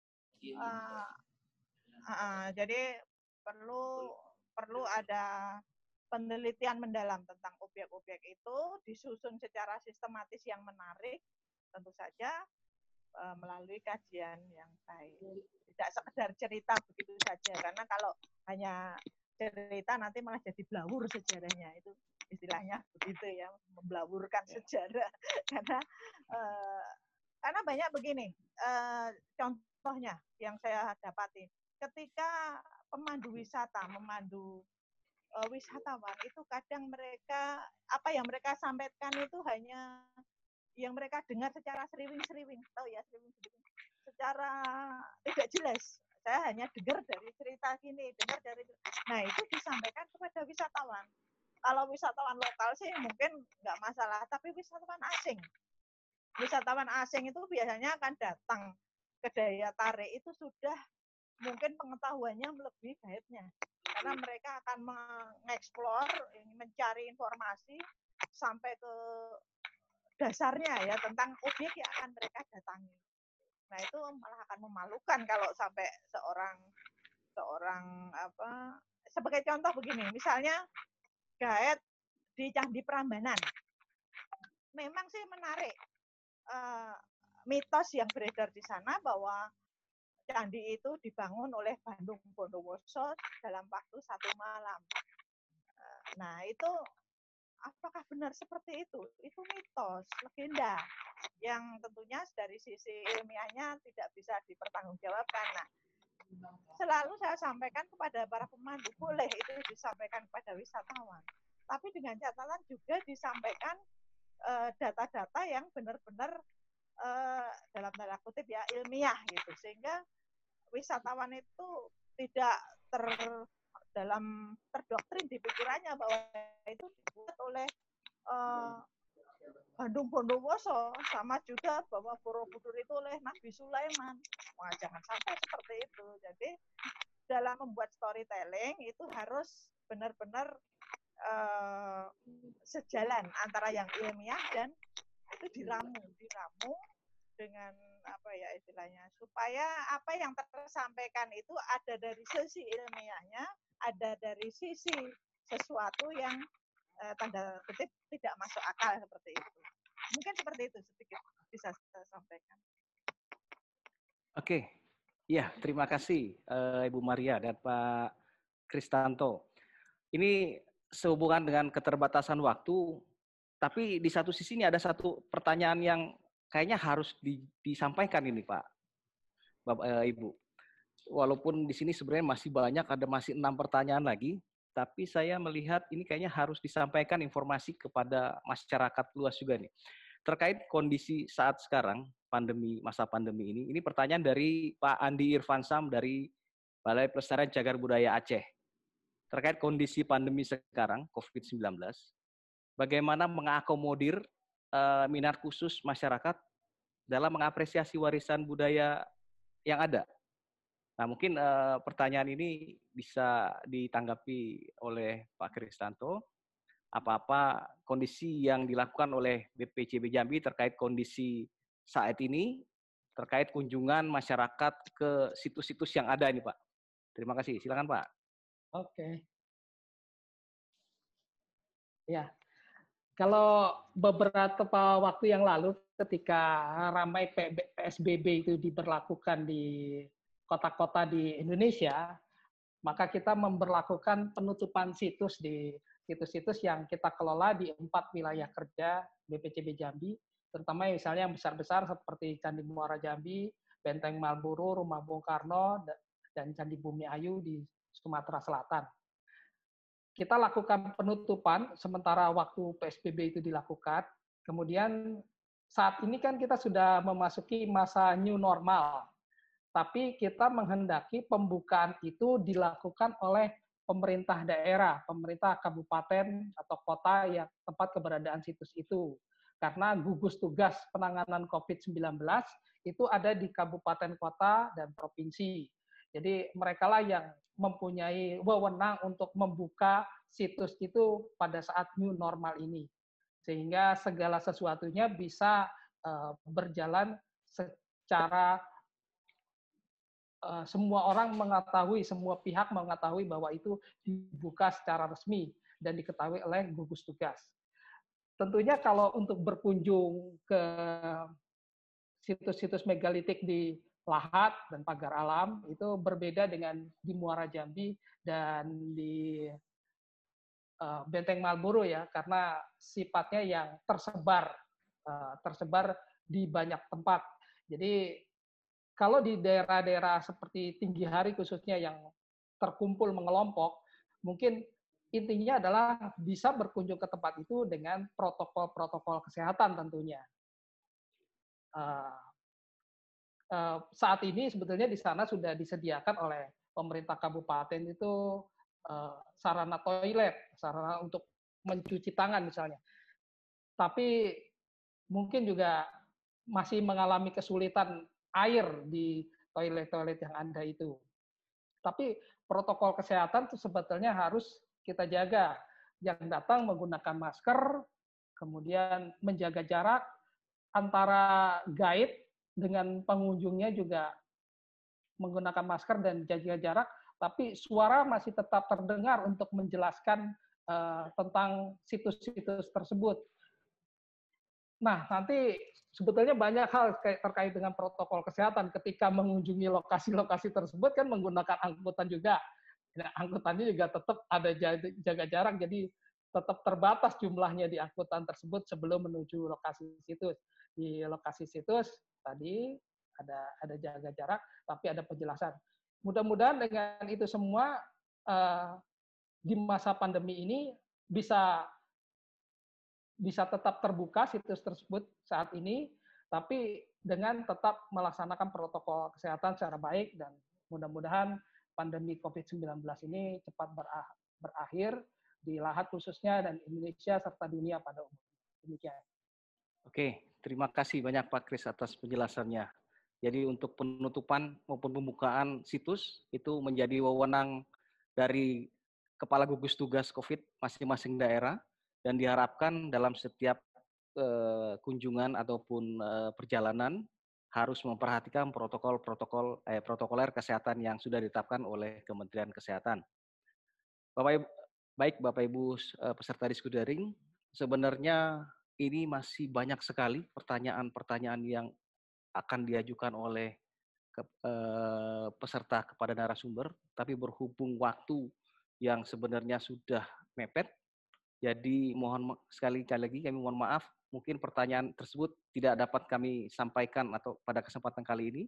jadi perlu ada penelitian mendalam tentang objek-objek itu, disusun secara sistematis yang menarik, tentu saja melalui kajian yang baik. Tidak sekedar cerita begitu saja, karena kalau hanya cerita nanti malah jadi blawur sejarahnya, itu istilahnya begitu ya, memblawurkan sejarah. Karena banyak begini, contohnya yang saya dapati, ketika pemandu wisata memandu wisatawan itu kadang mereka apa yang mereka sampaikan itu hanya yang mereka dengar secara seriwing-seriwing, tahu ya seriwing-seriwing, secara tidak jelas. Saya hanya dengar dari cerita gini, nah itu disampaikan kepada wisatawan. Kalau wisatawan lokal sih mungkin nggak masalah, tapi wisatawan asing itu biasanya akan datang ke daya tarik itu sudah mungkin pengetahuannya melebihi guide-nya, karena mereka akan mengeksplor, mencari informasi sampai ke dasarnya ya tentang objek yang akan mereka datangi. Nah itu malah akan memalukan kalau sampai seorang sebagai contoh begini, misalnya guide di Candi Prambanan, memang sih menarik mitos yang beredar di sana bahwa candi itu dibangun oleh Bandung Bondowoso dalam waktu 1 malam. Nah itu apakah benar seperti itu? Itu mitos, legenda, yang tentunya dari sisi ilmiahnya tidak bisa dipertanggungjawabkan. Nah, selalu saya sampaikan kepada para pemandu, boleh itu disampaikan kepada wisatawan, tapi dengan catatan juga disampaikan data-data yang benar-benar dalam tanda kutip ya ilmiah gitu, sehingga wisatawan itu tidak terdoktrin di pikirannya bahwa itu dibuat oleh Bandung Bondowoso, sama juga bahwa Borobudur itu oleh Nabi Sulaiman. Wah, jangan sampai seperti itu. Jadi dalam membuat storytelling itu harus benar-benar sejalan antara yang ilmiah dan itu diramu dengan apa ya istilahnya, supaya apa yang tersampaikan itu ada dari sisi ilmiahnya, ada dari sisi sesuatu yang tanda kutip tidak masuk akal seperti itu. Mungkin seperti itu sedikit bisa saya sampaikan. Oke, ya terima kasih Ibu Maria dan Pak Kristanto. Ini sehubungan dengan keterbatasan waktu, tapi di satu sisi ini ada satu pertanyaan yang kayaknya harus disampaikan ini Pak, Bapak, Ibu. Walaupun di sini sebenarnya masih banyak, ada masih 6 pertanyaan lagi, tapi saya melihat ini kayaknya harus disampaikan informasi kepada masyarakat luas juga nih. Terkait kondisi saat sekarang, masa pandemi ini pertanyaan dari Pak Andi Irfansam dari Balai Pelestarian Cagar Budaya Aceh. Terkait kondisi pandemi sekarang, COVID-19, bagaimana mengakomodir minat khusus masyarakat dalam mengapresiasi warisan budaya yang ada. Nah, mungkin pertanyaan ini bisa ditanggapi oleh Pak Kristanto. Apa-apa kondisi yang dilakukan oleh BPCB Jambi terkait kondisi saat ini, terkait kunjungan masyarakat ke situs-situs yang ada ini, Pak. Terima kasih. Silakan, Pak. Oke. Ya, kalau beberapa waktu yang lalu ketika ramai PSBB itu diberlakukan di kota-kota di Indonesia, maka kita memberlakukan penutupan situs di situs-situs yang kita kelola di 4 wilayah kerja BPCB Jambi, terutama misalnya yang besar-besar seperti Candi Muara Jambi, Benteng Marlboro, Rumah Bung Karno, dan Candi Bumi Ayu di Sumatera Selatan. Kita lakukan penutupan sementara waktu PSBB itu dilakukan. Kemudian saat ini kan kita sudah memasuki masa new normal, tapi kita menghendaki pembukaan itu dilakukan oleh pemerintah daerah, pemerintah kabupaten atau kota yang tempat keberadaan situs itu. Karena gugus tugas penanganan COVID-19 itu ada di kabupaten kota dan provinsi. Jadi mereka lah yang mempunyai wewenang untuk membuka situs itu pada saat new normal ini. Sehingga segala sesuatunya bisa berjalan secara semua orang mengetahui, semua pihak mengetahui bahwa itu dibuka secara resmi dan diketahui oleh gugus tugas. Tentunya kalau untuk berkunjung ke situs-situs megalitik di Lahat dan Pagar Alam itu berbeda dengan di Muara Jambi dan di Benteng Marlboro ya, karena sifatnya yang tersebar di banyak tempat. Jadi kalau di daerah-daerah seperti Tinggi Hari khususnya yang terkumpul mengelompok, mungkin intinya adalah bisa berkunjung ke tempat itu dengan protokol-protokol kesehatan tentunya. Saat ini sebetulnya di sana sudah disediakan oleh pemerintah kabupaten itu sarana toilet, sarana untuk mencuci tangan misalnya. Tapi mungkin juga masih mengalami kesulitan air di toilet-toilet yang ada itu. Tapi protokol kesehatan itu sebetulnya harus kita jaga. Yang datang menggunakan masker, kemudian menjaga jarak antara guide dengan pengunjungnya juga menggunakan masker dan jaga jarak, tapi suara masih tetap terdengar untuk menjelaskan tentang situs-situs tersebut. Nah, nanti sebetulnya banyak hal terkait dengan protokol kesehatan ketika mengunjungi lokasi-lokasi tersebut kan menggunakan angkutan juga. Nah, angkutannya juga tetap ada jaga jarak, jadi tetap terbatas jumlahnya di angkutan tersebut sebelum menuju lokasi situs. Di lokasi situs tadi ada jaga jarak, tapi ada penjelasan. Mudah-mudahan dengan itu semua di masa pandemi ini bisa tetap terbuka situs tersebut saat ini, tapi dengan tetap melaksanakan protokol kesehatan secara baik dan mudah-mudahan pandemi COVID-19 ini cepat berakhir di Lahat khususnya dan Indonesia serta dunia pada umumnya. Demikian. Oke, terima kasih banyak Pak Kris atas penjelasannya. Jadi untuk penutupan maupun pembukaan situs itu menjadi wewenang dari Kepala Gugus Tugas COVID masing-masing daerah dan diharapkan dalam setiap kunjungan ataupun perjalanan harus memperhatikan protokoler kesehatan yang sudah ditetapkan oleh Kementerian Kesehatan. Baik Bapak Ibu peserta diskusi daring, sebenarnya ini masih banyak sekali pertanyaan-pertanyaan yang akan diajukan oleh peserta kepada narasumber, tapi berhubung waktu yang sebenarnya sudah mepet, jadi mohon sekali lagi kami mohon maaf, mungkin pertanyaan tersebut tidak dapat kami sampaikan atau pada kesempatan kali ini.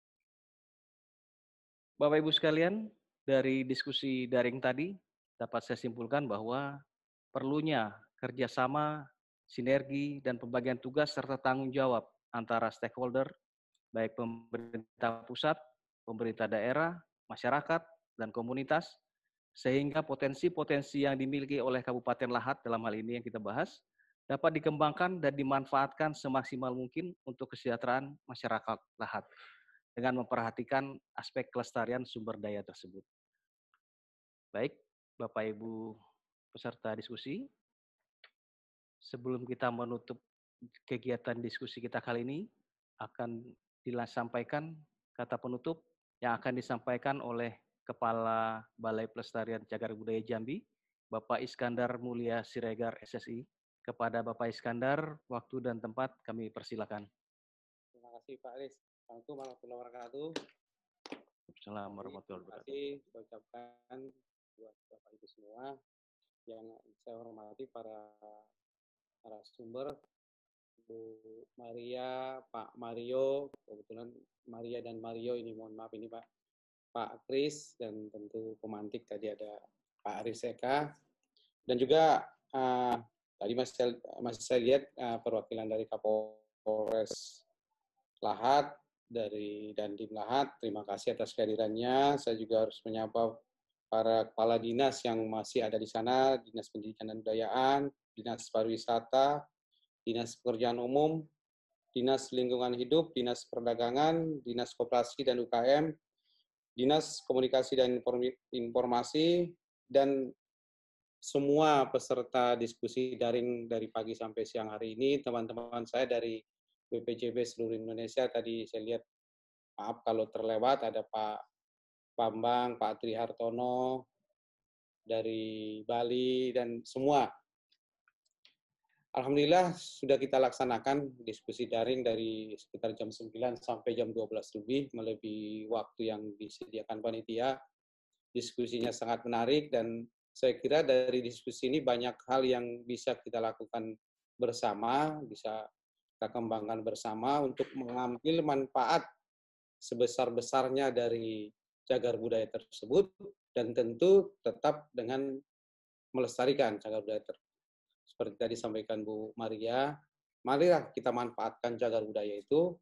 Bapak Ibu sekalian, dari diskusi daring tadi dapat saya simpulkan bahwa perlunya kerjasama, sinergi, dan pembagian tugas serta tanggung jawab antara stakeholder, baik pemerintah pusat, pemerintah daerah, masyarakat, dan komunitas, sehingga potensi-potensi yang dimiliki oleh Kabupaten Lahat dalam hal ini yang kita bahas, dapat dikembangkan dan dimanfaatkan semaksimal mungkin untuk kesejahteraan masyarakat Lahat, dengan memperhatikan aspek kelestarian sumber daya tersebut. Baik, Bapak Ibu peserta diskusi, sebelum kita menutup kegiatan diskusi kita kali ini, akan disampaikan kata penutup yang akan disampaikan oleh Kepala Balai Pelestarian Cagar Budaya Jambi, Bapak Iskandar Mulia Siregar, SSI. Kepada Bapak Iskandar, waktu dan tempat kami persilakan. Terima kasih Pak Aris. Assalamualaikum warahmatullahi wabarakatuh. Assalamualaikum warahmatullahi wabarakatuh. Terima kasih saya ucapkan buat Bapak Ibu semua yang saya hormati para narasumber, Bu Maria, Pak Mario, kebetulan Maria dan Mario ini mohon maaf ini Pak Kris, dan tentu pemantik tadi ada Pak Aris Eka, dan juga tadi masih saya lihat perwakilan dari Kapolres Lahat dari Dandim Lahat. Terima kasih atas kehadirannya. Saya juga harus menyapa para kepala dinas yang masih ada di sana, Dinas Pendidikan dan Kebudayaan, Dinas Pariwisata, Dinas Pekerjaan Umum, Dinas Lingkungan Hidup, Dinas Perdagangan, Dinas Koperasi dan UKM, Dinas Komunikasi dan Informasi, dan semua peserta diskusi daring dari pagi sampai siang hari ini, teman-teman saya dari BPJB seluruh Indonesia. Tadi saya lihat, maaf kalau terlewat, ada Pak Bambang, Pak Tri Hartono dari Bali, dan semua. Alhamdulillah sudah kita laksanakan diskusi daring dari sekitar jam 9 sampai jam 12 lebih, melebihi waktu yang disediakan panitia. Diskusinya sangat menarik, dan saya kira dari diskusi ini banyak hal yang bisa kita lakukan bersama, bisa kita kembangkan bersama untuk mengambil manfaat sebesar-besarnya dari cagar budaya tersebut, dan tentu tetap dengan melestarikan cagar budaya tersebut. Seperti tadi disampaikan Bu Maria, marilah kita manfaatkan cagar budaya itu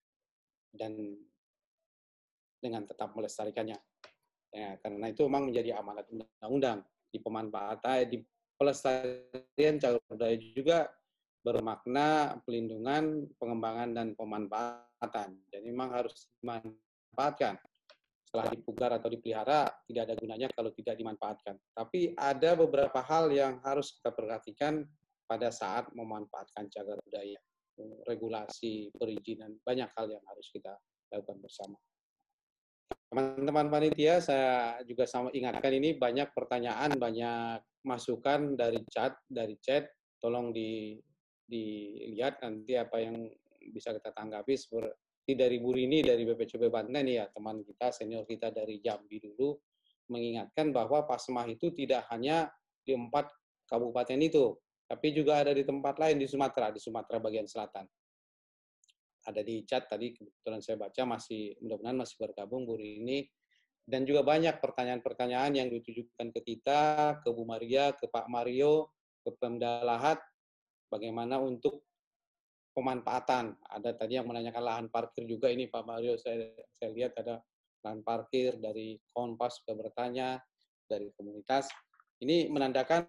dan dengan tetap melestarikannya. Ya, karena itu memang menjadi amanat undang-undang. Di pemanfaatan, di pelestarian cagar budaya juga bermakna pelindungan, pengembangan, dan pemanfaatan. Jadi memang harus dimanfaatkan. Setelah dipugar atau dipelihara, tidak ada gunanya kalau tidak dimanfaatkan. Tapi ada beberapa hal yang harus kita perhatikan pada saat memanfaatkan cagar budaya. Regulasi, perizinan, banyak hal yang harus kita lakukan bersama. Teman-teman panitia, saya juga sama ingatkan, ini banyak pertanyaan, banyak masukan dari chat, tolong dilihat nanti apa yang bisa kita tanggapi. Seperti dari Bu Rini dari BPCB Banten, ya teman kita, senior kita dari Jambi dulu, mengingatkan bahwa Pasmah itu tidak hanya di 4 kabupaten itu, tapi juga ada di tempat lain di Sumatera bagian selatan. Ada di chat tadi, kebetulan saya baca, mudah-mudahan masih bergabung Bu Rini, dan juga banyak pertanyaan-pertanyaan yang ditujukan ke kita, ke Bu Maria, ke Pak Mario, ke Pemda Lahat, bagaimana untuk pemanfaatan. Ada tadi yang menanyakan lahan parkir juga, ini Pak Mario, saya lihat ada lahan parkir dari Kompas juga bertanya, dari komunitas. Ini menandakan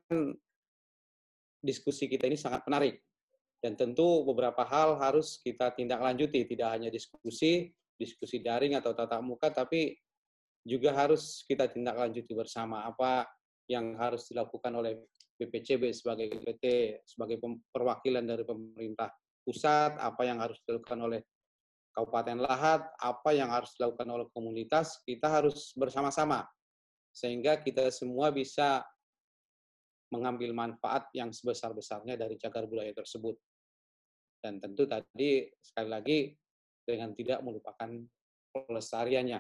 diskusi kita ini sangat menarik. Dan tentu beberapa hal harus kita tindak lanjuti, tidak hanya diskusi daring atau tatap muka, tapi juga harus kita tindak lanjuti bersama apa yang harus dilakukan oleh BPCB sebagai PT, sebagai perwakilan dari pemerintah pusat, apa yang harus dilakukan oleh Kabupaten Lahat, apa yang harus dilakukan oleh komunitas, kita harus bersama-sama, sehingga kita semua bisa mengambil manfaat yang sebesar-besarnya dari cagar budaya tersebut. Dan tentu tadi, sekali lagi, dengan tidak melupakan pelestariannya.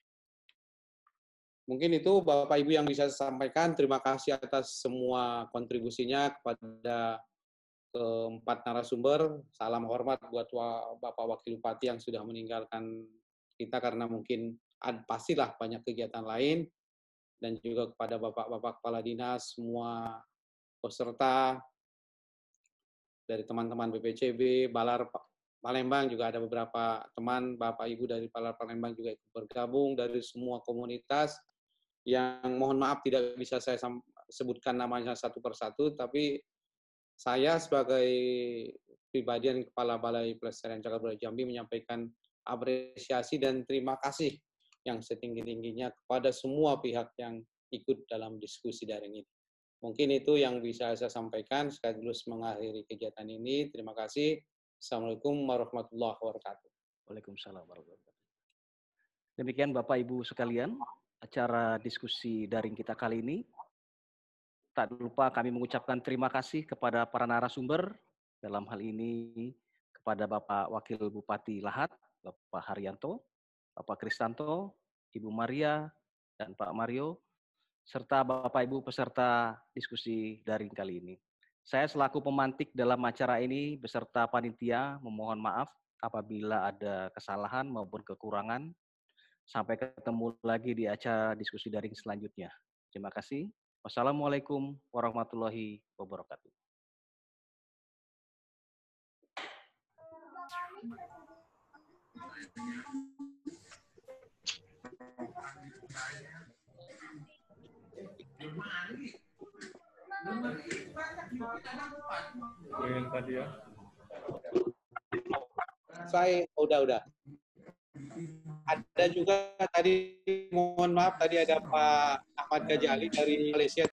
Mungkin itu Bapak Ibu yang bisa saya sampaikan. Terima kasih atas semua kontribusinya kepada keempat narasumber. Salam hormat buat Bapak Wakil Bupati yang sudah meninggalkan kita karena mungkin pastilah banyak kegiatan lain. Dan juga kepada Bapak-Bapak Kepala Dinas, semua peserta dari teman-teman BPCB, Balar Palembang, juga ada beberapa teman Bapak Ibu dari Balar Palembang juga ikut bergabung, dari semua komunitas yang mohon maaf tidak bisa saya sebutkan namanya satu persatu, tapi saya sebagai pribadi dan Kepala Balai Pelestarian Cagar Budaya Jambi menyampaikan apresiasi dan terima kasih yang setinggi-tingginya kepada semua pihak yang ikut dalam diskusi daring ini. Mungkin itu yang bisa saya sampaikan sekaligus mengakhiri kegiatan ini. Terima kasih. Assalamualaikum warahmatullahi wabarakatuh. Waalaikumsalam warahmatullahi wabarakatuh. Demikian Bapak Ibu sekalian, acara diskusi daring kita kali ini. Tak lupa kami mengucapkan terima kasih kepada para narasumber, dalam hal ini kepada Bapak Wakil Bupati Lahat, Bapak Haryanto, Bapak Kristanto, Ibu Maria, dan Pak Mario, serta Bapak Ibu peserta diskusi daring kali ini. Saya selaku pemantik dalam acara ini beserta panitia memohon maaf apabila ada kesalahan maupun kekurangan. Sampai ketemu lagi di acara diskusi daring selanjutnya. Terima kasih. Wassalamualaikum warahmatullahi wabarakatuh. Yang tadi ya. Saya udah. Ada juga tadi, mohon maaf, tadi ada Pak Ahmad Ghazali dari Malaysia.